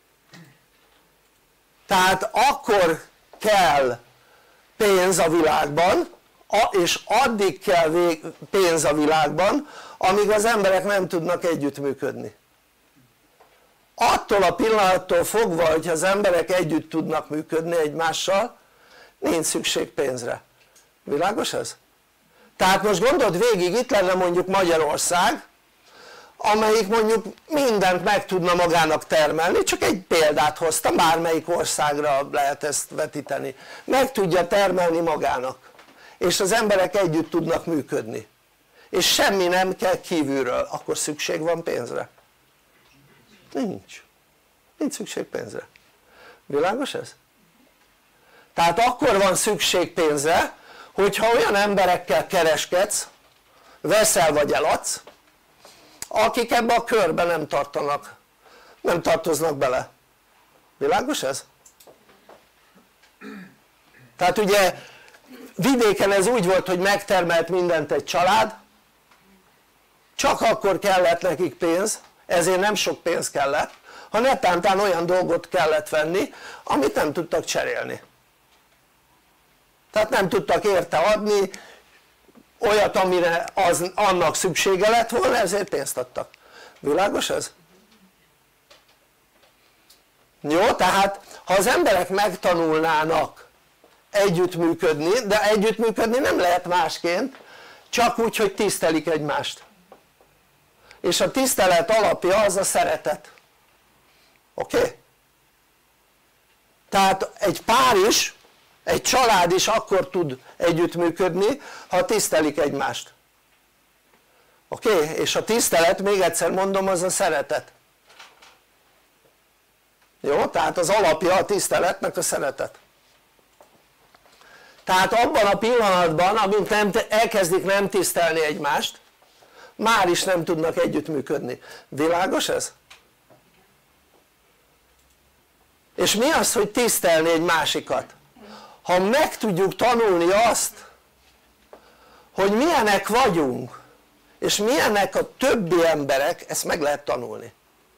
Tehát akkor kell pénz a világban, és addig kell pénz a világban, amíg az emberek nem tudnak együttműködni. Attól a pillanattól fogva, hogyha az emberek együtt tudnak működni egymással, nincs szükség pénzre. Világos ez? Tehát most gondold végig, itt lenne mondjuk Magyarország, amelyik mondjuk mindent meg tudna magának termelni, csak egy példát hoztam, bármelyik országra lehet ezt vetíteni, meg tudja termelni magának, és az emberek együtt tudnak működni, és semmi nem kell kívülről, akkor szükség van pénzre? Nincs. Nincs szükség pénzre. Világos ez? Tehát akkor van szükség pénzre, hogyha olyan emberekkel kereskedsz, veszel vagy eladsz, akik ebbe a körbe nem tartanak, nem tartoznak bele. Világos ez? Tehát ugye vidéken ez úgy volt, hogy megtermelt mindent egy család, csak akkor kellett nekik pénz, ezért nem sok pénz kellett, ha netántán olyan dolgot kellett venni, amit nem tudtak cserélni. Tehát nem tudtak érte adni olyat, amire az, annak szüksége lett volna, ezért pénzt adtak. Világos ez? Jó, tehát ha az emberek megtanulnának együttműködni, de együttműködni nem lehet másként, csak úgy, hogy tisztelik egymást. És a tisztelet alapja az a szeretet. Oké? Okay? Tehát egy pár is, egy család is akkor tud együttműködni, ha tisztelik egymást. Oké? Okay? És a tisztelet, még egyszer mondom, az a szeretet. Jó? Tehát az alapja a tiszteletnek a szeretet. Tehát abban a pillanatban, amint nem, elkezdik nem tisztelni egymást, már is nem tudnak együttműködni. Világos ez? És mi az, hogy tisztelni egy másikat? Ha meg tudjuk tanulni azt, hogy milyenek vagyunk, és milyenek a többi emberek, ezt meg lehet tanulni,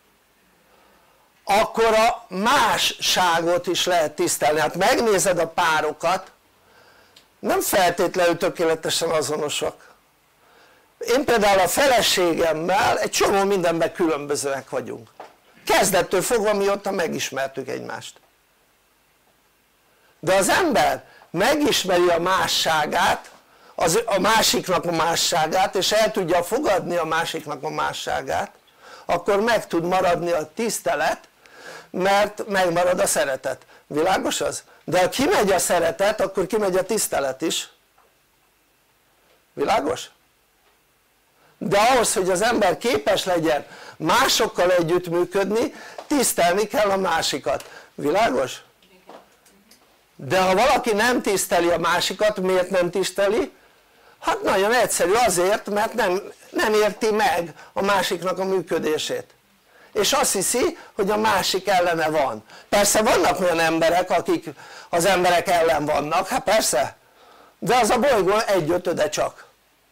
akkor a másságot is lehet tisztelni. Hát megnézed a párokat, nem feltétlenül tökéletesen azonosak. Én például a feleségemmel egy csomó mindenben különbözőek vagyunk, kezdettől fogva, mióta megismertük egymást. De az ember megismeri a másságát, az, a másiknak a másságát, és el tudja fogadni a másiknak a másságát, akkor meg tud maradni a tisztelet, mert megmarad a szeretet. Világos az? De ha kimegy a szeretet, akkor kimegy a tisztelet is. Világos? De ahhoz, hogy az ember képes legyen másokkal együttműködni, tisztelni kell a másikat. Világos? De ha valaki nem tiszteli a másikat, miért nem tiszteli? Hát nagyon egyszerű, azért, mert nem, nem érti meg a másiknak a működését, és azt hiszi, hogy a másik ellene van. Persze vannak olyan emberek, akik az emberek ellen vannak, hát persze, de az a bolygó egyötöde csak.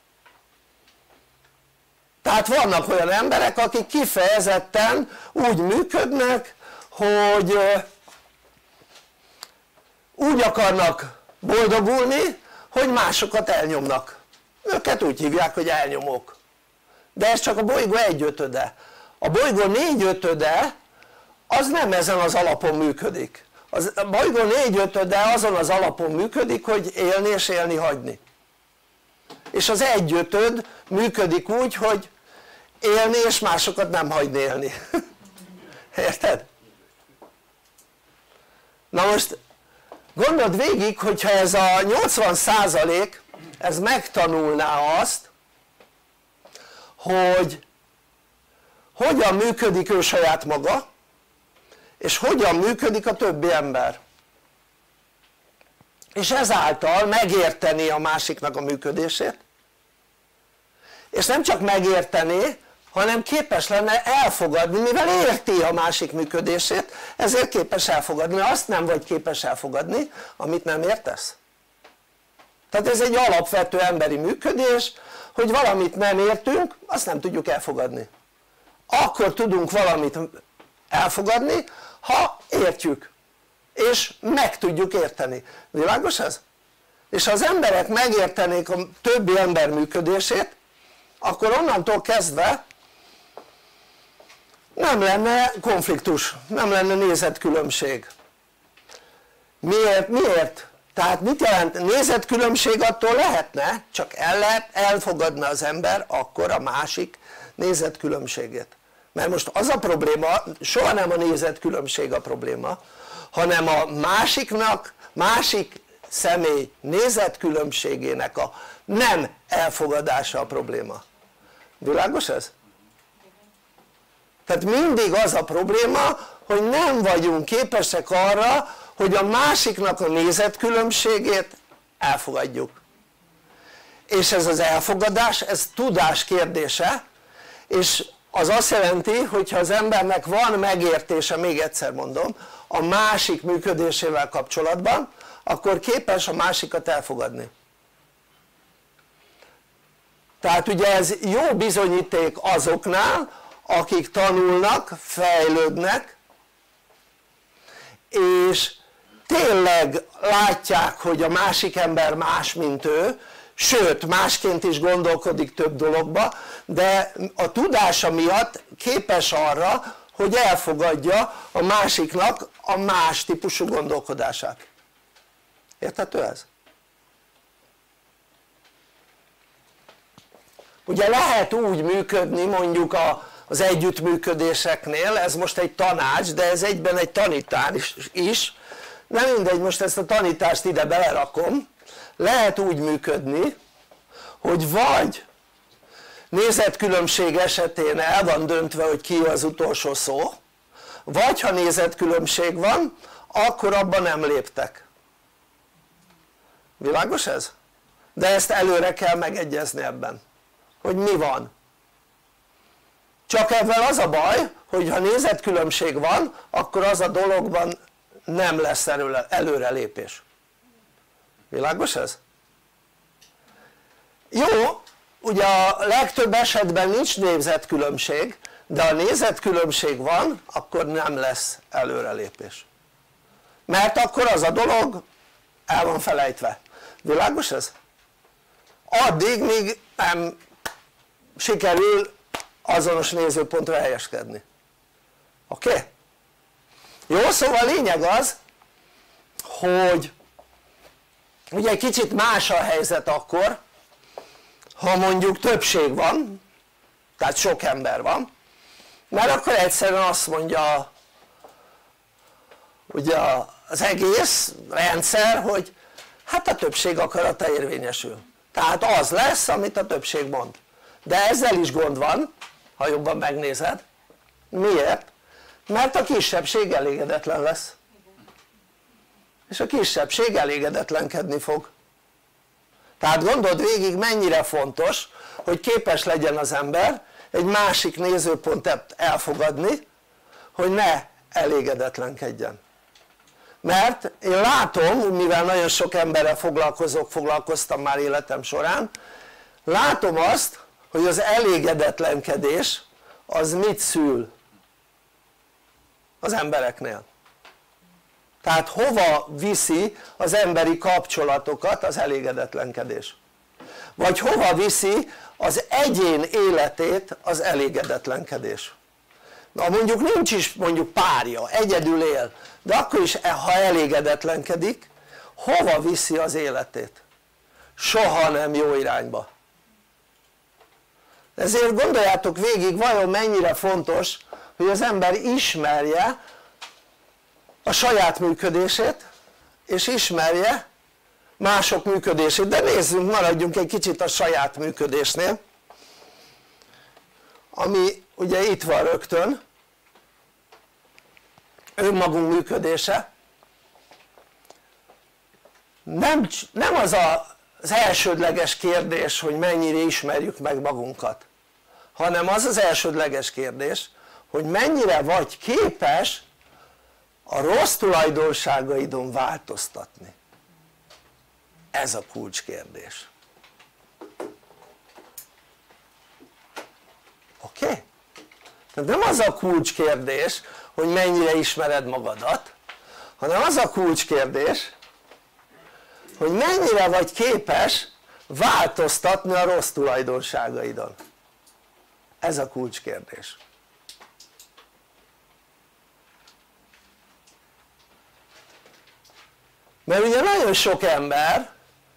Tehát vannak olyan emberek, akik kifejezetten úgy működnek, hogy úgy akarnak boldogulni, hogy másokat elnyomnak. Őket úgy hívják, hogy elnyomók. De ez csak a bolygó egyötöde. A bolygó négyötöde az nem ezen az alapon működik. A bolygó négyötöde azon az alapon működik, hogy élni és élni hagyni. És az egyötöd működik úgy, hogy élni és másokat nem hagyni élni. Érted? Na most gondold végig, hogyha ez a nyolcvan százalék ez megtanulná azt, hogy hogyan működik ő saját maga, és hogyan működik a többi ember, és ezáltal megérteni a másiknak a működését, és nem csak megérteni, hanem képes lenne elfogadni, mivel érti a másik működését, ezért képes elfogadni, mert azt nem vagy képes elfogadni, amit nem értesz. Tehát ez egy alapvető emberi működés, hogy valamit nem értünk, azt nem tudjuk elfogadni. Akkor tudunk valamit elfogadni, ha értjük, és meg tudjuk érteni. Világos ez? És ha az emberek megértenék a többi ember működését, akkor onnantól kezdve nem lenne konfliktus, nem lenne nézetkülönbség. Miért? Miért? Tehát mit jelent? Nézetkülönbség attól lehetne, csak el lehet elfogadni az ember akkor a másik nézetkülönbségét. Mert most az a probléma, soha nem a nézetkülönbség a probléma, hanem a másiknak, másik személy nézetkülönbségének a nem elfogadása a probléma. Világos ez? Tehát mindig az a probléma, hogy nem vagyunk képesek arra, hogy a másiknak a nézetkülönbségét elfogadjuk. És ez az elfogadás, ez tudás kérdése, és az azt jelenti, hogyha az embernek van megértése, még egyszer mondom, a másik működésével kapcsolatban, akkor képes a másikat elfogadni. Tehát ugye ez jó bizonyíték azoknál, akik tanulnak, fejlődnek, és tényleg látják, hogy a másik ember más, mint ő, sőt, másként is gondolkodik több dologba, de a tudása miatt képes arra, hogy elfogadja a másiknak a más típusú gondolkodását. Érthető ez? Ugye lehet úgy működni mondjuk a, az együttműködéseknél, ez most egy tanács, de ez egyben egy tanítás is, nem mindegy, most ezt a tanítást ide belerakom, lehet úgy működni, hogy vagy nézetkülönbség esetén el van döntve, hogy ki az utolsó szó, vagy ha nézetkülönbség van, akkor abban nem léptek. Világos ez? De ezt előre kell megegyezni ebben, hogy mi van. Csak ebben az a baj, hogy ha nézetkülönbség van, akkor az a dologban nem lesz előre, előrelépés. Világos ez? Jó, ugye a legtöbb esetben nincs nézetkülönbség, de ha nézetkülönbség van, akkor nem lesz előrelépés, mert akkor az a dolog el van felejtve. Világos ez? Addig míg nem sikerül azonos nézőpontra helyezkedni. Oké? Okay? Jó, szóval a lényeg az, hogy ugye egy kicsit más a helyzet akkor, ha mondjuk többség van, tehát sok ember van, mert akkor egyszerűen azt mondja ugye az egész rendszer, hogy hát a többség akarata érvényesül, tehát az lesz, amit a többség mond. De ezzel is gond van, ha jobban megnézed. Miért? Mert a kisebbség elégedetlen lesz, és a kisebbség elégedetlenkedni fog. Tehát gondold végig, mennyire fontos, hogy képes legyen az ember egy másik nézőpontot elfogadni, hogy ne elégedetlenkedjen. Mert én látom, mivel nagyon sok emberrel foglalkozok, foglalkoztam már életem során, látom azt, hogy az elégedetlenkedés az mit szül az embereknél. Tehát hova viszi az emberi kapcsolatokat az elégedetlenkedés? Vagy hova viszi az egyén életét az elégedetlenkedés? Na mondjuk nincs is mondjuk párja, egyedül él, de akkor is ha elégedetlenkedik, hova viszi az életét? Soha nem jó irányba. Ezért gondoljátok végig, vajon mennyire fontos, hogy az ember ismerje a saját működését, és ismerje mások működését. De nézzünk, maradjunk egy kicsit a saját működésnél, ami ugye itt van rögtön, önmagunk működése. Nem, nem az a, az elsődleges kérdés, hogy mennyire ismerjük meg magunkat, hanem az az elsődleges kérdés, hogy mennyire vagy képes a rossz tulajdonságaidon változtatni. Ez a kulcskérdés. Oké? Okay? Tehát nem az a kulcskérdés, hogy mennyire ismered magadat, hanem az a kulcskérdés, hogy mennyire vagy képes változtatni a rossz tulajdonságaidon. Ez a kulcskérdés. Mert ugye nagyon sok ember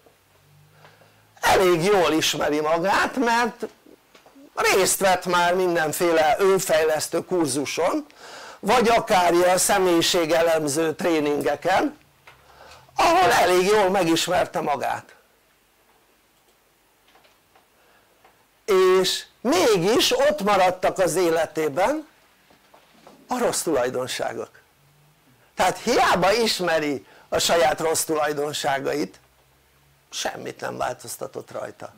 elég jól ismeri magát, mert részt vett már mindenféle önfejlesztő kurzuson, vagy akár ilyen személyiségelemző tréningeken, ahol elég jól megismerte magát. És mégis ott maradtak az életében a rossz tulajdonságok. Tehát hiába ismeri a saját rossz tulajdonságait, semmit nem változtatott rajta.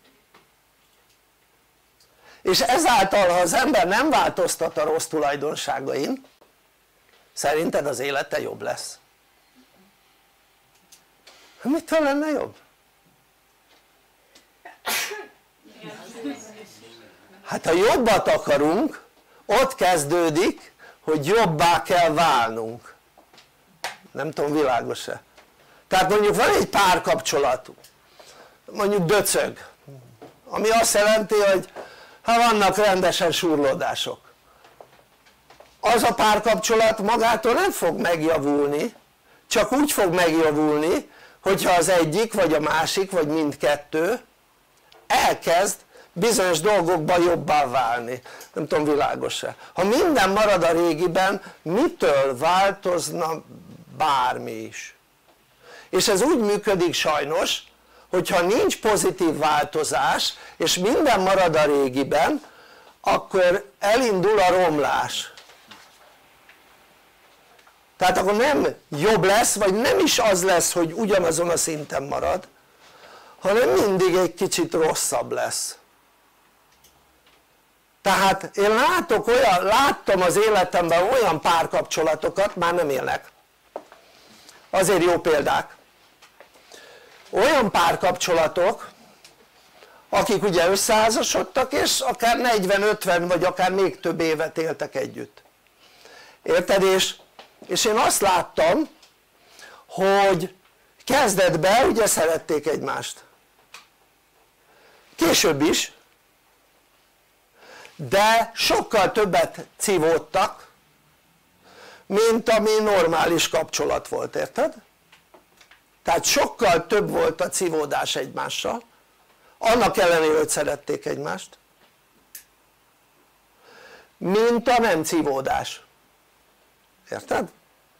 És ezáltal, ha az ember nem változtat a rossz tulajdonságain, szerinted az élete jobb lesz? Mitől lenne jobb? Hát ha jobbat akarunk, ott kezdődik, hogy jobbá kell válnunk. Nem tudom, világos-e? Tehát mondjuk van egy párkapcsolat, mondjuk döcög, ami azt jelenti, hogy ha vannak rendesen surlódások, az a párkapcsolat magától nem fog megjavulni, csak úgy fog megjavulni, hogyha az egyik, vagy a másik, vagy mindkettő elkezd bizonyos dolgokban jobbá válni. Nem tudom, világos-e? Ha minden marad a régiben, mitől változna bármi is? És ez úgy működik sajnos, hogyha nincs pozitív változás, és minden marad a régiben, akkor elindul a romlás. Tehát akkor nem jobb lesz, vagy nem is az lesz, hogy ugyanazon a szinten marad, hanem mindig egy kicsit rosszabb lesz. Tehát én látok olyan, láttam az életemben olyan párkapcsolatokat, már nem élnek, azért jó példák, olyan párkapcsolatok, akik ugye összeházasodtak és akár negyven ötven vagy akár még több évet éltek együtt, érted? És, és én azt láttam, hogy kezdetben ugye szerették egymást, később is, de sokkal többet cívódtak, mint ami normális kapcsolat volt, érted? Tehát sokkal több volt a cívódás egymással, annak ellenére, hogy szerették egymást, mint a nem cívódás, érted?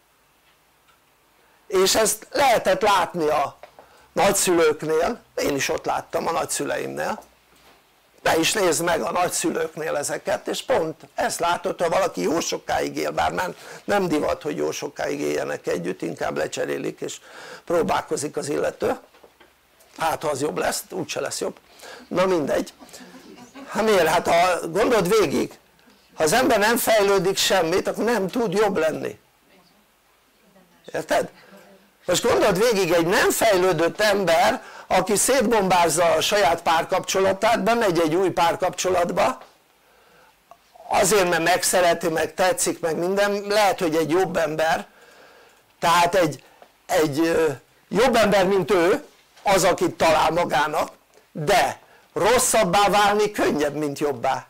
És ezt lehetett látni a nagyszülőknél, én is ott láttam a nagyszüleimnél, te is nézd meg a nagyszülőknél ezeket, és pont ezt látod, ha valaki jó sokáig él, bár már nem divat, hogy jó sokáig éljenek együtt, inkább lecserélik és próbálkozik az illető, hát ha az jobb lesz, úgyse lesz jobb, na mindegy. Hát miért? Hát ha gondold végig, ha az ember nem fejlődik semmit, akkor nem tud jobb lenni, érted? Most gondold végig, egy nem fejlődött ember, aki szétbombázza a saját párkapcsolatát, bemegy egy új párkapcsolatba, azért mert megszereti, meg tetszik, meg minden, lehet, hogy egy jobb ember, tehát egy, egy jobb ember, mint ő, az, akit talál magának, de rosszabbá válni könnyebb, mint jobbá.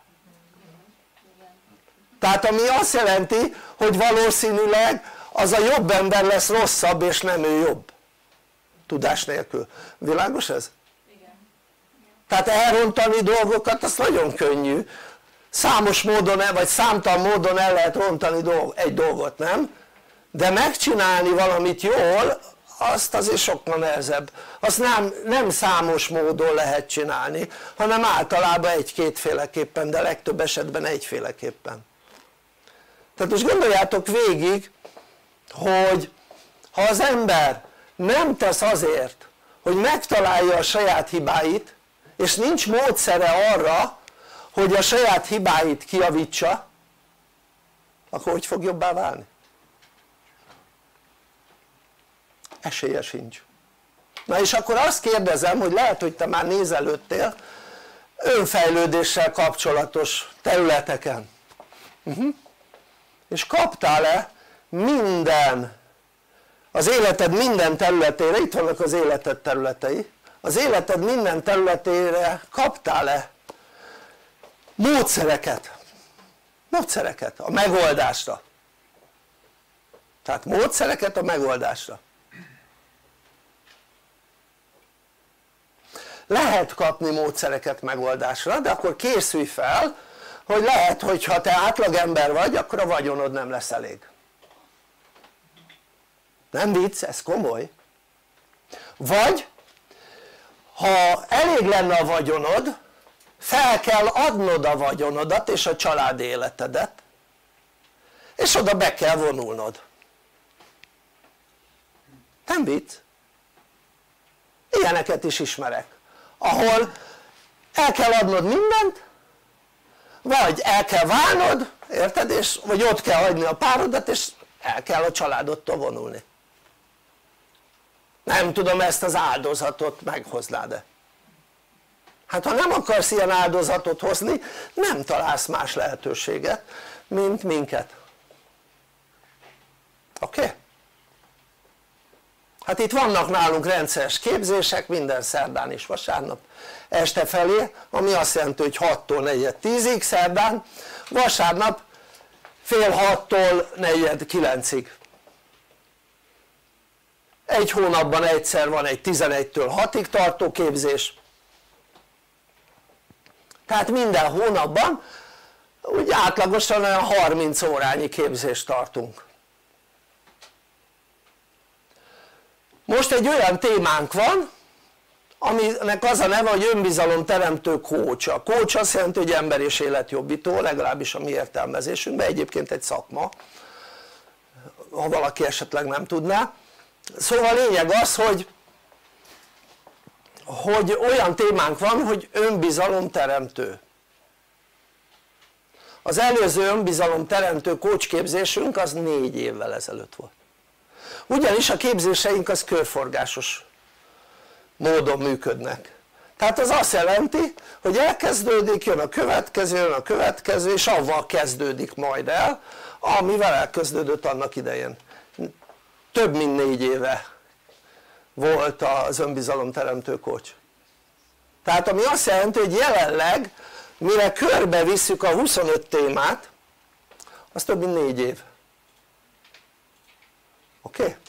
Tehát ami azt jelenti, hogy valószínűleg az a jobb ember lesz rosszabb, és nem ő jobb, tudás nélkül. Világos ez? Igen. Tehát elrontani dolgokat, az nagyon könnyű, számos módon, vagy számtalan módon el lehet rontani egy dolgot, nem? De megcsinálni valamit jól, azt azért sokkal nehezebb, azt nem, nem számos módon lehet csinálni, hanem általában egy-kétféleképpen, de legtöbb esetben egyféleképpen. Tehát most gondoljátok végig, hogy ha az ember nem tesz azért, hogy megtalálja a saját hibáit, és nincs módszere arra, hogy a saját hibáit kijavítsa, akkor hogy fog jobbá válni? Esélye sincs. Na és akkor azt kérdezem, hogy lehet, hogy te már nézelődtél önfejlődéssel kapcsolatos területeken, uh-huh. és kaptál-e minden, az életed minden területére, itt vannak az életed területei, az életed minden területére kaptál-e módszereket, módszereket a megoldásra, tehát módszereket a megoldásra. Lehet kapni módszereket megoldásra, de akkor készülj fel, hogy lehet, hogy ha te átlagember vagy, akkor a vagyonod nem lesz elég. Nem vicc, ez komoly. Vagy ha elég lenne a vagyonod, fel kell adnod a vagyonodat és a család életedet, és oda be kell vonulnod. Nem vicc. Ilyeneket is ismerek, ahol el kell adnod mindent, vagy el kell válnod, érted? És, vagy ott kell hagyni a párodat, és el kell a családodtól vonulni. Nem tudom, ezt az áldozatot meghoznád-e? Hát ha nem akarsz ilyen áldozatot hozni, nem találsz más lehetőséget, mint minket. Oké? Okay? Hát itt vannak nálunk rendszeres képzések, minden szerdán és vasárnap este felé, ami azt jelenti, hogy hattól negyed tízig szerdán, vasárnap fél hattól negyed kilencig. Egy hónapban egyszer van egy tizenegytől hatig tartó képzés, tehát minden hónapban úgy átlagosan olyan harminc órányi képzést tartunk. Most egy olyan témánk van, aminek az a neve, hogy önbizalomteremtő coach. A coach azt jelenti, hogy ember és életjobbító, legalábbis a mi értelmezésünkben, egyébként egy szakma, ha valaki esetleg nem tudná. Szóval a lényeg az, hogy, hogy olyan témánk van, hogy önbizalomteremtő. Az előző önbizalomteremtő coach képzésünk az négy évvel ezelőtt volt. Ugyanis a képzéseink az körforgásos módon működnek. Tehát az azt jelenti, hogy elkezdődik, jön a következő, jön a következő, és avval kezdődik majd el, amivel elkezdődött annak idején. Több mint négy éve volt az önbizalomteremtő coach. Tehát ami azt jelenti, hogy jelenleg mire körbe visszük a huszonöt témát, az több mint négy év. Oké? Okay?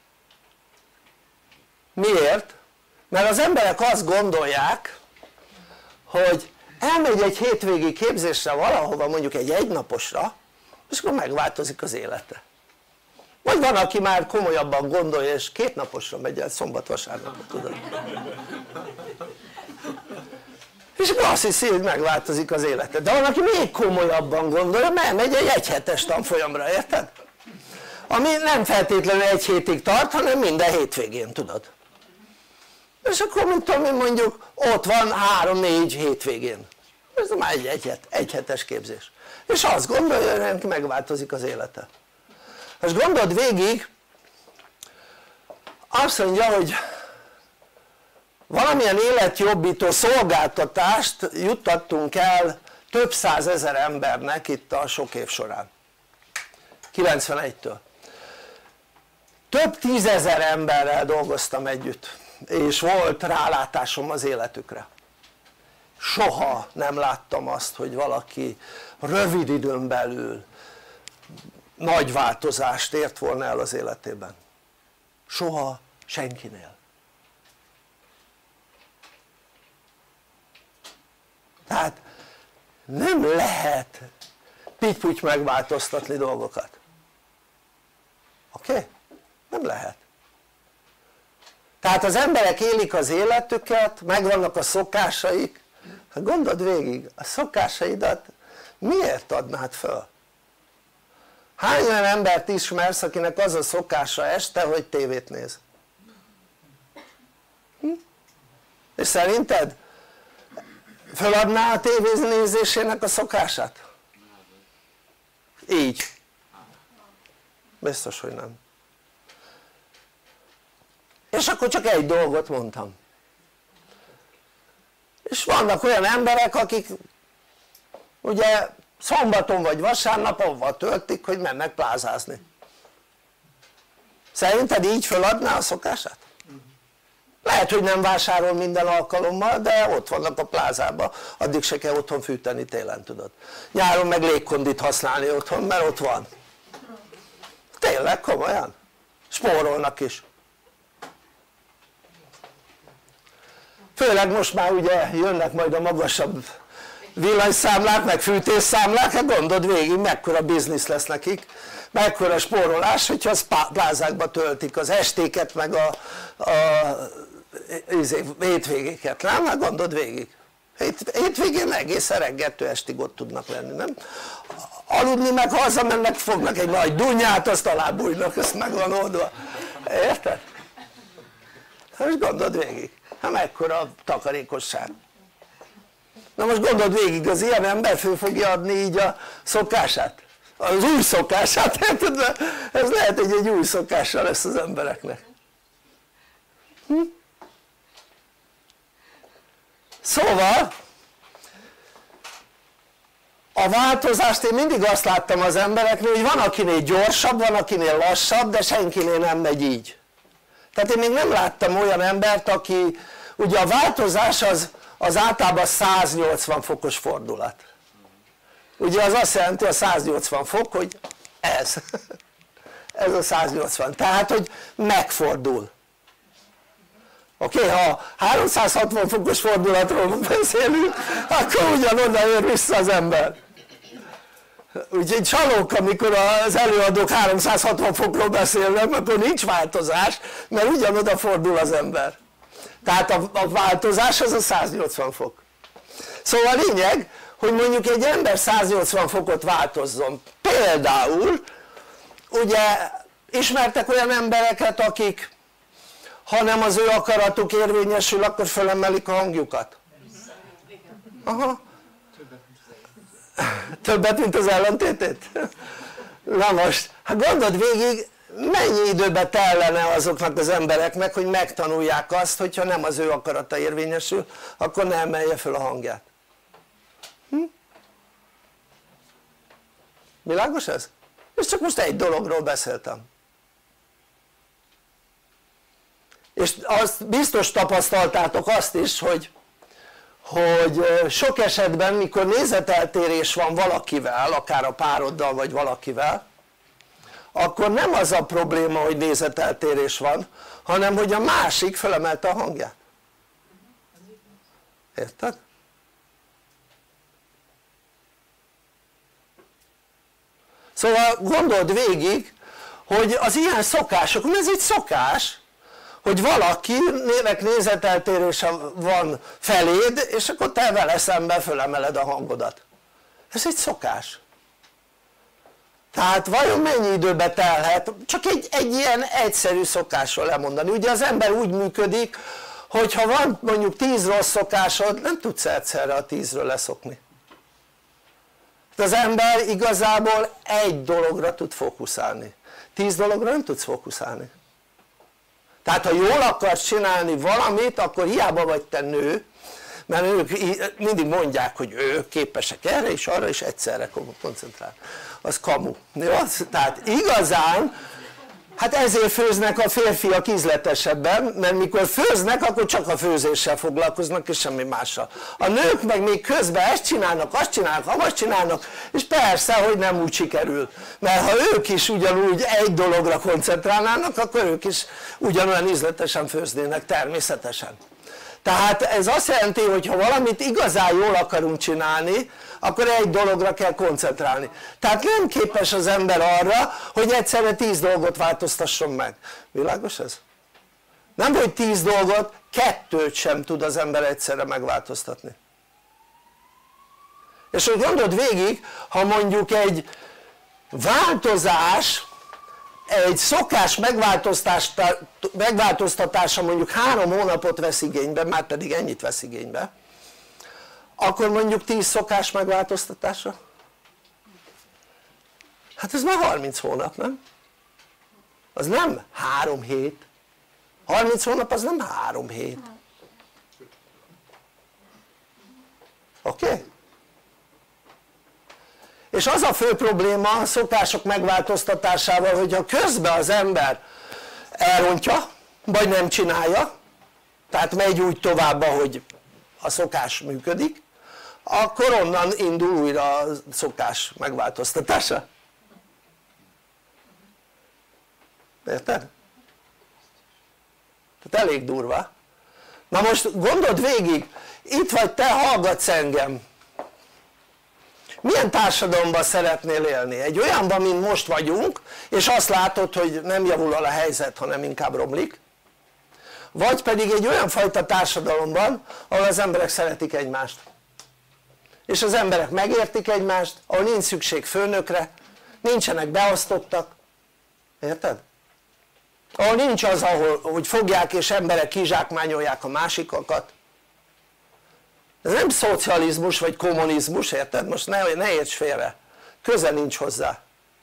Miért? Mert az emberek azt gondolják, hogy elmegy egy hétvégi képzésre valahova, mondjuk egy egynaposra, és akkor megváltozik az élete. Vagy van, aki már komolyabban gondolja, és két naposra megy el, szombat-vasárnapot, tudod. És akkor azt hiszi, hogy megváltozik az élete. De van, aki még komolyabban gondolja, mert megy egy egyhetes tanfolyamra, érted? Ami nem feltétlenül egy hétig tart, hanem minden hétvégén, tudod. És akkor, mint tudom én, mondjuk ott van három-négy hétvégén. Ez már egy, egy, egy hetes képzés. És azt gondolja, hogy megváltozik az élete. Most gondold végig, azt mondja, hogy valamilyen életjobbító szolgáltatást juttattunk el több százezer embernek itt a sok év során. kilencvenegytől. Több tízezer emberrel dolgoztam együtt, és volt rálátásom az életükre. Soha nem láttam azt, hogy valaki rövid időn belül nagy változást ért volna el az életében. Soha senkinél. Tehát nem lehet pitty-putty megváltoztatni dolgokat. Oké? Okay? Nem lehet. Tehát az emberek élik az életüket, megvannak a szokásaik. Hát gondold végig, a szokásaidat miért adnád föl? Hány olyan embert ismersz, akinek az a szokása este, hogy tévét néz? Hm? És szerinted föladná a tévénézésének a szokását? Így. Biztos, hogy nem. És akkor csak egy dolgot mondtam. És vannak olyan emberek, akik ugye szombaton vagy vasárnap avval töltik, hogy mennek plázázni. Szerinted így föladná a szokását? Lehet, hogy nem vásárol minden alkalommal, de ott vannak a plázában, addig se kell otthon fűteni télen, tudod. Nyáron meg légkondit használni otthon, mert ott van. Tényleg, komolyan. Spórolnak is. Főleg most már ugye jönnek majd a magasabb villanyszámlák, meg fűtésszámlák, hát gondold végig, mekkora biznisz lesz nekik, mekkora spórolás, hogyha az plázákba töltik az estéket, meg a, a hétvégéket, nem? Hát gondold végig. Hét, hétvégén egészen reggeltől estig ott tudnak lenni, nem? Aludni meg hazamennek, fognak egy nagy dunyát, azt alábújnak, azt meg van oldva. Érted? Hát most gondold végig. Hát mekkora takarékosság. Na most gondold végig, az ilyen ember föl fogja adni így a szokását, az új szokását, ez lehet, hogy egy új szokása lesz az embereknek. Hm? Szóval a változást én mindig azt láttam az embereknél, hogy van akinél gyorsabb, van akinél lassabb, de senkinél nem megy így. Tehát én még nem láttam olyan embert, aki, ugye a változás az, az általában száznyolcvan fokos fordulat. Ugye az azt jelenti, a száznyolcvan fok, hogy ez. Ez a száznyolcvan. Tehát, hogy megfordul. Oké, okay, ha háromszázhatvan fokos fordulatról beszélünk, akkor ugyanoda ér vissza az ember. Úgyhogy csalók, amikor az előadók háromszázhatvan fokról beszélnek, akkor nincs változás, mert ugyanoda fordul az ember. Tehát a, a változás az a száznyolcvan fok. Szóval a lényeg, hogy mondjuk egy ember száznyolcvan fokot változzon. Például, ugye ismertek olyan embereket, akik ha nem az ő akaratuk érvényesül, akkor fölemelik a hangjukat? Aha. Többet, mint az ellentétét? Na most, hát gondold végig, mennyi időbe tellene azoknak az embereknek, hogy megtanulják azt, hogyha nem az ő akarata érvényesül, akkor ne emelje föl a hangját. Hm? Világos ez? És csak most egy dologról beszéltem. És azt biztos tapasztaltátok azt is, hogy, hogy sok esetben, mikor nézeteltérés van valakivel, akár a pároddal vagy valakivel, akkor nem az a probléma, hogy nézeteltérés van, hanem hogy a másik felemelte a hangját. Érted? Szóval gondold végig, hogy az ilyen szokások, ez egy szokás, hogy valakinek nézeteltérése van feléd, és akkor te vele szemben fölemeled a hangodat. Ez egy szokás. Tehát vajon mennyi időbe telhet, csak egy, egy ilyen egyszerű szokásról lemondani. Ugye az ember úgy működik, hogy ha van mondjuk tíz rossz szokásod, nem tudsz egyszerre a tízről leszokni. Az ember igazából egy dologra tud fókuszálni, tíz dologra nem tudsz fókuszálni. Tehát ha jól akarsz csinálni valamit, akkor hiába vagy te nő, mert ők mindig mondják, hogy ők képesek erre és arra és egyszerre koncentrálni. Az kamu. Jó? Tehát igazán, hát ezért főznek a férfiak ízletesebben, mert mikor főznek, akkor csak a főzéssel foglalkoznak és semmi mással. A nők meg még közben ezt csinálnak, azt csinálnak, azt csinálnak, és persze, hogy nem úgy sikerül. Mert ha ők is ugyanúgy egy dologra koncentrálnának, akkor ők is ugyanolyan ízletesen főznének természetesen. Tehát ez azt jelenti, hogy ha valamit igazán jól akarunk csinálni, akkor egy dologra kell koncentrálni. Tehát nem képes az ember arra, hogy egyszerre tíz dolgot változtasson meg. Világos ez? Nem hogy tíz dolgot, kettőt sem tud az ember egyszerre megváltoztatni. És hogy gondold végig, ha mondjuk egy változás, egy szokás megváltoztatása mondjuk három hónapot vesz igénybe, már pedig ennyit vesz igénybe, akkor mondjuk tíz szokás megváltoztatása? Hát ez már harminc hónap, nem? Az nem három hét. harminc hónap az nem három hét. Oké? Okay? És az a fő probléma a szokások megváltoztatásával, hogyha közben az ember elrontja, vagy nem csinálja, tehát megy úgy tovább, ahogy a szokás működik, akkor onnan indul újra a szokás megváltoztatása. Érted? Tehát elég durva. Na most gondold végig, itt vagy te, hallgatsz engem. Milyen társadalomban szeretnél élni? Egy olyanban, mint most vagyunk, és azt látod, hogy nem javul a helyzet, hanem inkább romlik? Vagy pedig egy olyan fajta társadalomban, ahol az emberek szeretik egymást, és az emberek megértik egymást, ahol nincs szükség főnökre, nincsenek beosztottak, érted? Ahol nincs az, ahol, hogy fogják és emberek kizsákmányolják a másikakat. Ez nem szocializmus vagy kommunizmus, érted? Most ne, ne érts félre, köze nincs hozzá.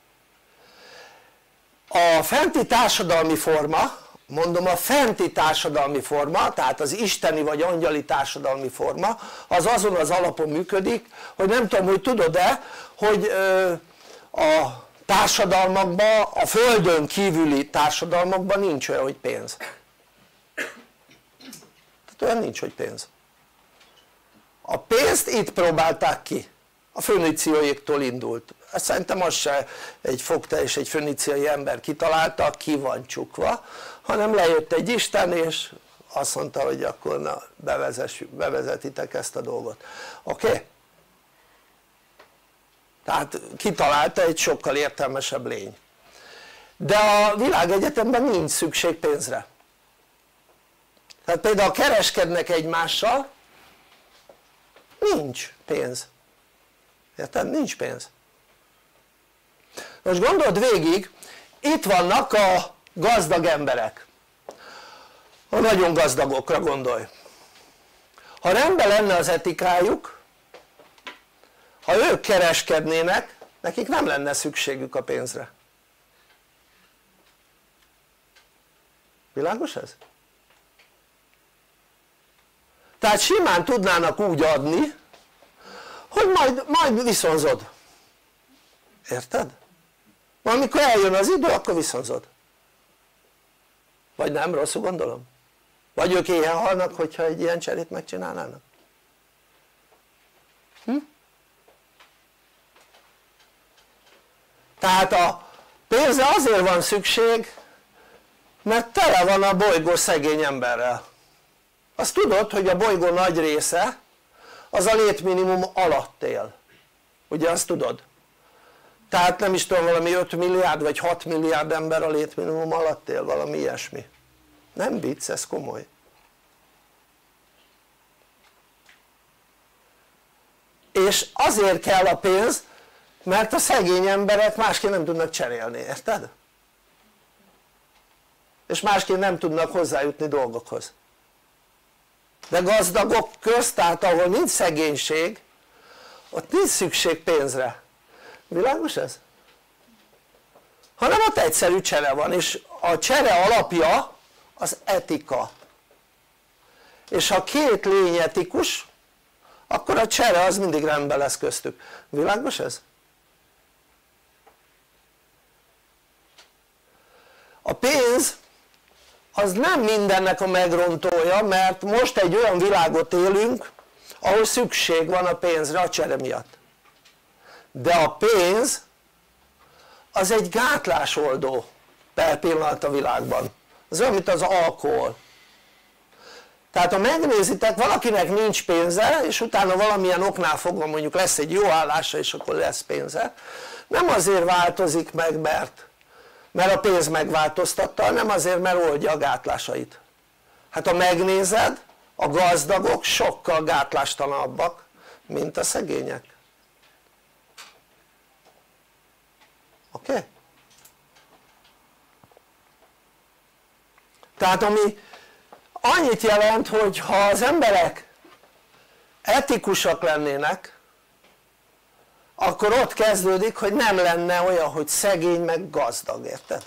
A fenti társadalmi forma, mondom a fenti társadalmi forma, tehát az isteni vagy angyali társadalmi forma, az azon az alapon működik, hogy nem tudom, hogy tudod-e, hogy ö, a társadalmakban, a földön kívüli társadalmakban nincs olyan, hogy pénz. Tehát olyan nincs, hogy pénz. A pénzt itt próbálták ki, a fönícióiktól indult. Ezt szerintem az se egy fogta és egy föníciai ember kitalálta, ki van csukva, hanem lejött egy isten és azt mondta, hogy akkor na, bevezetitek ezt a dolgot. Oké? Okay? Tehát kitalálta egy sokkal értelmesebb lény. De a világegyetemben nincs szükség pénzre. Tehát például kereskednek egymással, nincs pénz. Érted? Nincs pénz. Most gondold végig, itt vannak a gazdag emberek. A nagyon gazdagokra gondolj. Ha rendben lenne az etikájuk, ha ők kereskednének, nekik nem lenne szükségük a pénzre. Világos ez? Tehát simán tudnának úgy adni, hogy majd, majd viszonzod. Érted? Amikor eljön az idő, akkor viszonzod. Vagy nem, rosszul gondolom? Vagy ők éhen halnak, hogyha egy ilyen cserét megcsinálnának? Hm? Tehát a pénzre azért van szükség, mert tele van a bolygó szegény emberrel. Azt tudod, hogy a bolygó nagy része az a létminimum alatt él. Ugye azt tudod? Tehát nem is tudom, valami öt milliárd vagy hat milliárd ember a létminimum alatt él, valami ilyesmi. Nem vicc, ez komoly. És azért kell a pénz, mert a szegény emberek másként nem tudnak cserélni, érted? És másként nem tudnak hozzájutni dolgokhoz. De gazdagok közt, tehát ahol nincs szegénység, ott nincs szükség pénzre. Világos ez? Hanem ott egyszerű csere van, és a csere alapja az etika. És ha két lény etikus, akkor a csere az mindig rendben lesz köztük. Világos ez? A pénz az nem mindennek a megrontója, mert most egy olyan világot élünk, ahol szükség van a pénzre a csere miatt. De a pénz az egy gátlásoldó per pillanat a világban. Az olyan, mint az alkohol. Tehát ha megnézitek, valakinek nincs pénze, és utána valamilyen oknál fogva mondjuk lesz egy jó állása, és akkor lesz pénze, nem azért változik meg, mert, mert a pénz megváltoztatta, hanem azért, mert oldja a gátlásait. Hát ha megnézed, a gazdagok sokkal gátlástalanabbak, mint a szegények. Oké? Okay? Tehát ami annyit jelent, hogy ha az emberek etikusak lennének, akkor ott kezdődik, hogy nem lenne olyan, hogy szegény meg gazdag, érted?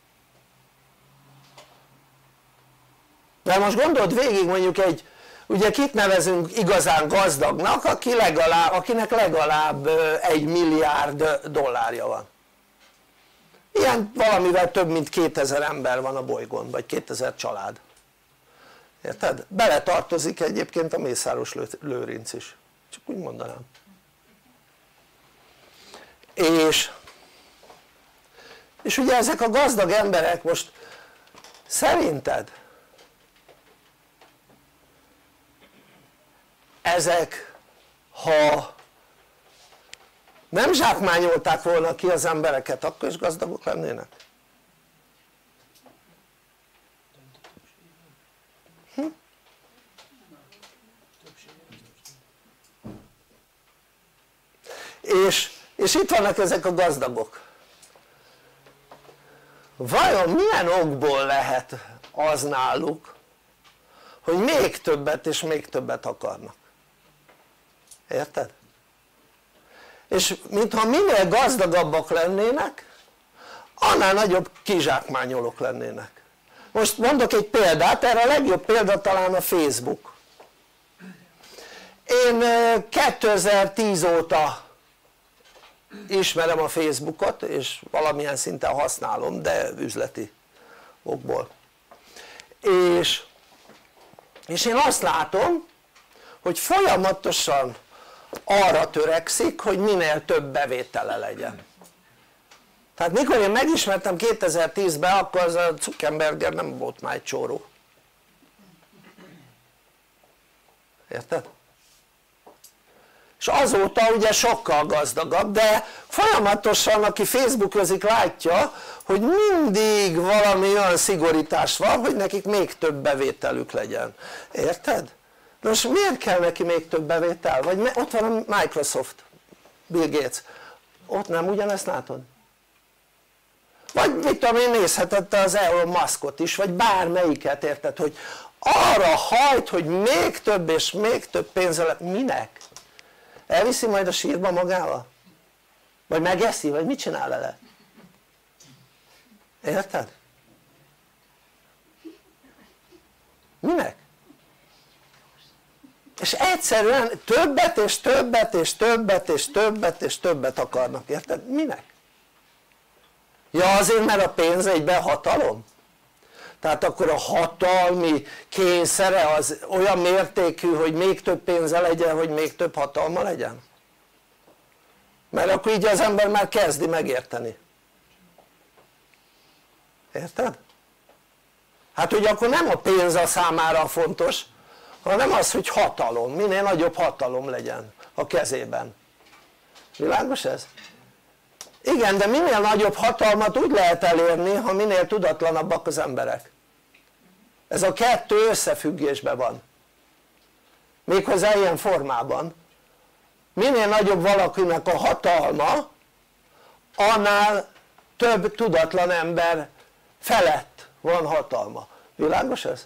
De most gondold végig, mondjuk egy, ugye kit nevezünk igazán gazdagnak, aki legalább, akinek legalább egy milliárd dollárja van. Ilyen valamivel több mint kétezer ember van a bolygón, vagy kétezer család. Érted? Bele tartozik egyébként a Mészáros Lőrinc is, csak úgy mondanám. És, és ugye ezek a gazdag emberek most szerinted ezek, ha nem zsákmányolták volna ki az embereket, akkor is gazdagok lennének? Hm? És, és itt vannak ezek a gazdagok. Vajon milyen okból lehet az náluk, hogy még többet és még többet akarnak? Érted? És mintha minél gazdagabbak lennének, annál nagyobb kizsákmányolók lennének. Most mondok egy példát, erre a legjobb példa talán a Facebook. Én kétezer-tíz óta ismerem a Facebookot, és valamilyen szinten használom, de üzleti okból. És, és én azt látom, hogy folyamatosan arra törekszik, hogy minél több bevétele legyen. Tehát mikor én megismertem kétezer-tízben, akkor az a Zuckerberger nem volt már egy csóró. Érted? És azóta ugye sokkal gazdagabb, de folyamatosan aki facebookozik látja, hogy mindig valami olyan szigorítás van, hogy nekik még több bevételük legyen. Érted? Most miért kell neki még több bevétel? Vagy ott van a Microsoft, Bill Gates, ott nem ugyanezt látod? Vagy mit tudom én, nézheted az Elon Muskot is, vagy bármelyiket, érted, hogy arra hajt, hogy még több és még több pénze lett, minek? Elviszi majd a sírba magával? Vagy megeszi, vagy mit csinál vele? Érted? Minek? És egyszerűen többet és többet és többet és többet és többet akarnak, érted? Minek? Ja, azért, mert a pénz egyben hatalom? Tehát akkor a hatalmi kényszere az olyan mértékű, hogy még több pénze legyen, hogy még több hatalma legyen? Mert akkor így az ember már kezdi megérteni. Érted? Hát ugye akkor nem a pénz a számára fontos, hanem az, hogy hatalom, minél nagyobb hatalom legyen a kezében. Világos ez? Igen, de minél nagyobb hatalmat úgy lehet elérni, ha minél tudatlanabbak az emberek. Ez a kettő összefüggésben van. Méghozzá ilyen formában. Minél nagyobb valakinek a hatalma, annál több tudatlan ember felett van hatalma. Világos ez?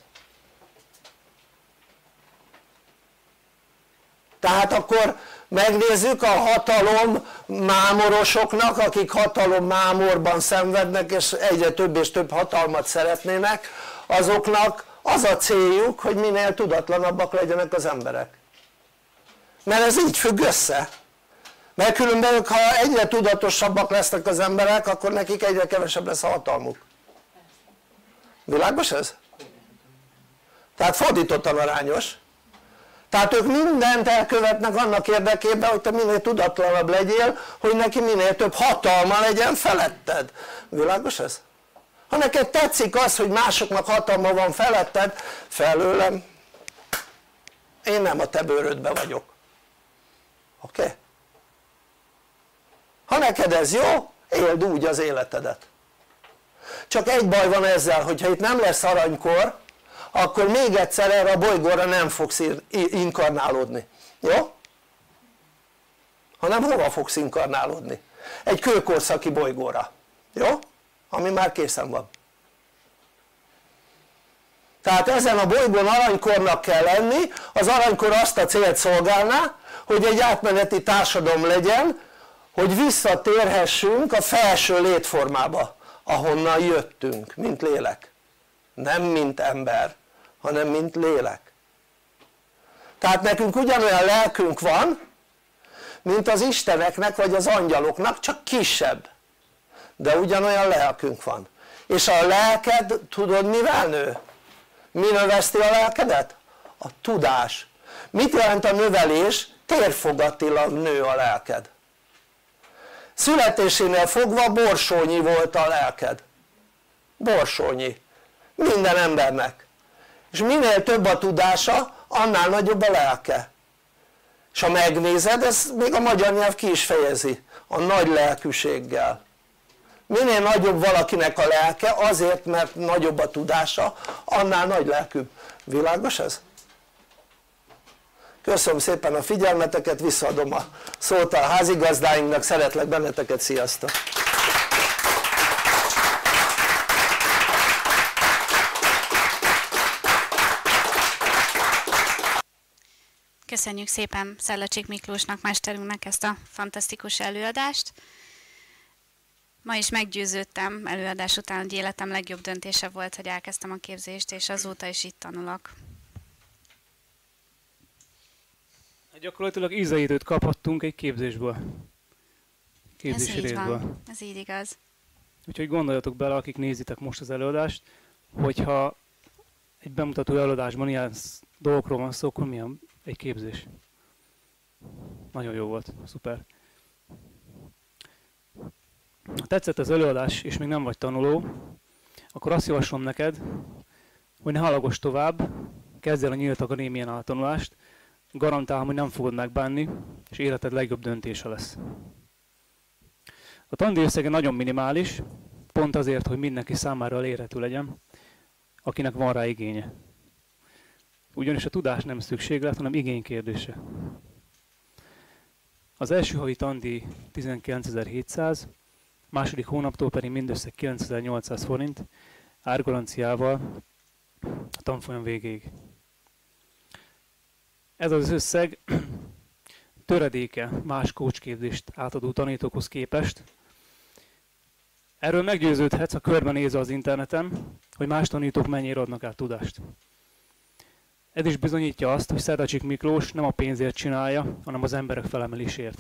Tehát akkor megnézzük a hatalom mámorosoknak, akik hatalom mámorban szenvednek és egyre több és több hatalmat szeretnének, azoknak az a céljuk, hogy minél tudatlanabbak legyenek az emberek. Mert ez így függ össze. Mert különben, ha egyre tudatosabbak lesznek az emberek, akkor nekik egyre kevesebb lesz a hatalmuk. Világos ez? Tehát fordítottan arányos. Tehát ők mindent elkövetnek annak érdekében, hogy te minél tudatlanabb legyél, hogy neki minél több hatalma legyen feletted. Világos ez? Ha neked tetszik az, hogy másoknak hatalma van feletted, felőlem, én nem a te bőrödben vagyok. Oké? Okay? Ha neked ez jó, éld úgy az életedet. Csak egy baj van ezzel, hogyha itt nem lesz aranykor, akkor még egyszer erre a bolygóra nem fogsz inkarnálódni. Jó? Hanem hova fogsz inkarnálódni? Egy kőkorszaki bolygóra. Jó? Ami már készen van. Tehát ezen a bolygón aranykornak kell lenni, az aranykor azt a célt szolgálná, hogy egy átmeneti társadalom legyen, hogy visszatérhessünk a felső létformába, ahonnan jöttünk, mint lélek. Nem mint ember, hanem mint lélek. Tehát nekünk ugyanolyan lelkünk van, mint az isteneknek vagy az angyaloknak, csak kisebb. De ugyanolyan lelkünk van. És a lelked, tudod mivel nő? Mi növeszti a lelkedet? A tudás. Mit jelent a növelés? Térfogatilag nő a lelked. Születésénél fogva borsónyi volt a lelked. Borsónyi. Minden embernek. És minél több a tudása, annál nagyobb a lelke. És ha megnézed, ez még a magyar nyelv ki is fejezi, a nagy lelkűséggel. Minél nagyobb valakinek a lelke, azért, mert nagyobb a tudása, annál nagy lelkűbb. Világos ez? Köszönöm szépen a figyelmeteket, visszaadom a szót a házigazdáinknak, szeretlek benneteket, sziasztok! Köszönjük szépen Szellacsik Miklósnak, mesterünknek ezt a fantasztikus előadást. Ma is meggyőződtem előadás után, hogy életem legjobb döntése volt, hogy elkezdtem a képzést, és azóta is itt tanulok. Gyakorlatilag ízelítőt kaphattunk egy képzésből. Képzési Ez így részből. van, ez így igaz. Úgyhogy gondoljatok bele, akik nézitek most az előadást, hogyha egy bemutató előadásban ilyen dolgokról van szó, akkor milyen egy képzés. Nagyon jó volt, szuper. Ha tetszett az előadás, és még nem vagy tanuló, akkor azt javaslom neked, hogy ne hallgass tovább, kezdj el a Nyílt Akadémián a tanulást, garantálom, hogy nem fogod megbánni, és életed legjobb döntése lesz. A tandíj összege nagyon minimális, pont azért, hogy mindenki számára elérhető legyen, akinek van rá igénye. Ugyanis a tudás nem szükséglet, hanem igény kérdése. Az első havi tandíj tizenkilencezer-hétszáz, második hónaptól pedig mindössze kilencezer-nyolcszáz forint, árgaranciával a tanfolyam végéig. Ez az összeg töredéke más coachképzést átadó tanítókhoz képest. Erről meggyőződhetsz, ha körbenézel az interneten, hogy más tanítók mennyire adnak át tudást. Ez is bizonyítja azt, hogy Szerdacsik Miklós nem a pénzért csinálja, hanem az emberek felemelésért.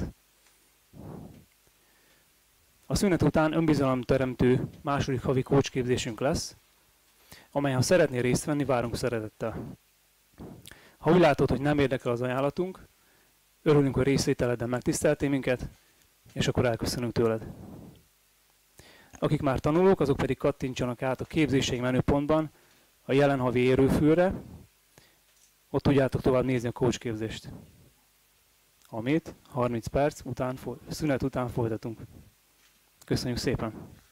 A szünet után önbizalomteremtő második havi coachképzésünk lesz, amelyen ha szeretnél részt venni, várunk szeretettel. Ha úgy látod, hogy nem érdekel az ajánlatunk, örülünk, hogy részvételeddel megtiszteltél minket, és akkor elköszönünk tőled. Akik már tanulók, azok pedig kattintsanak át a képzéseink menüpontban a jelen havi érőfülre, ott tudjátok tovább nézni a coachképzést, amit harminc perc után, szünet után folytatunk. Köszönjük szépen!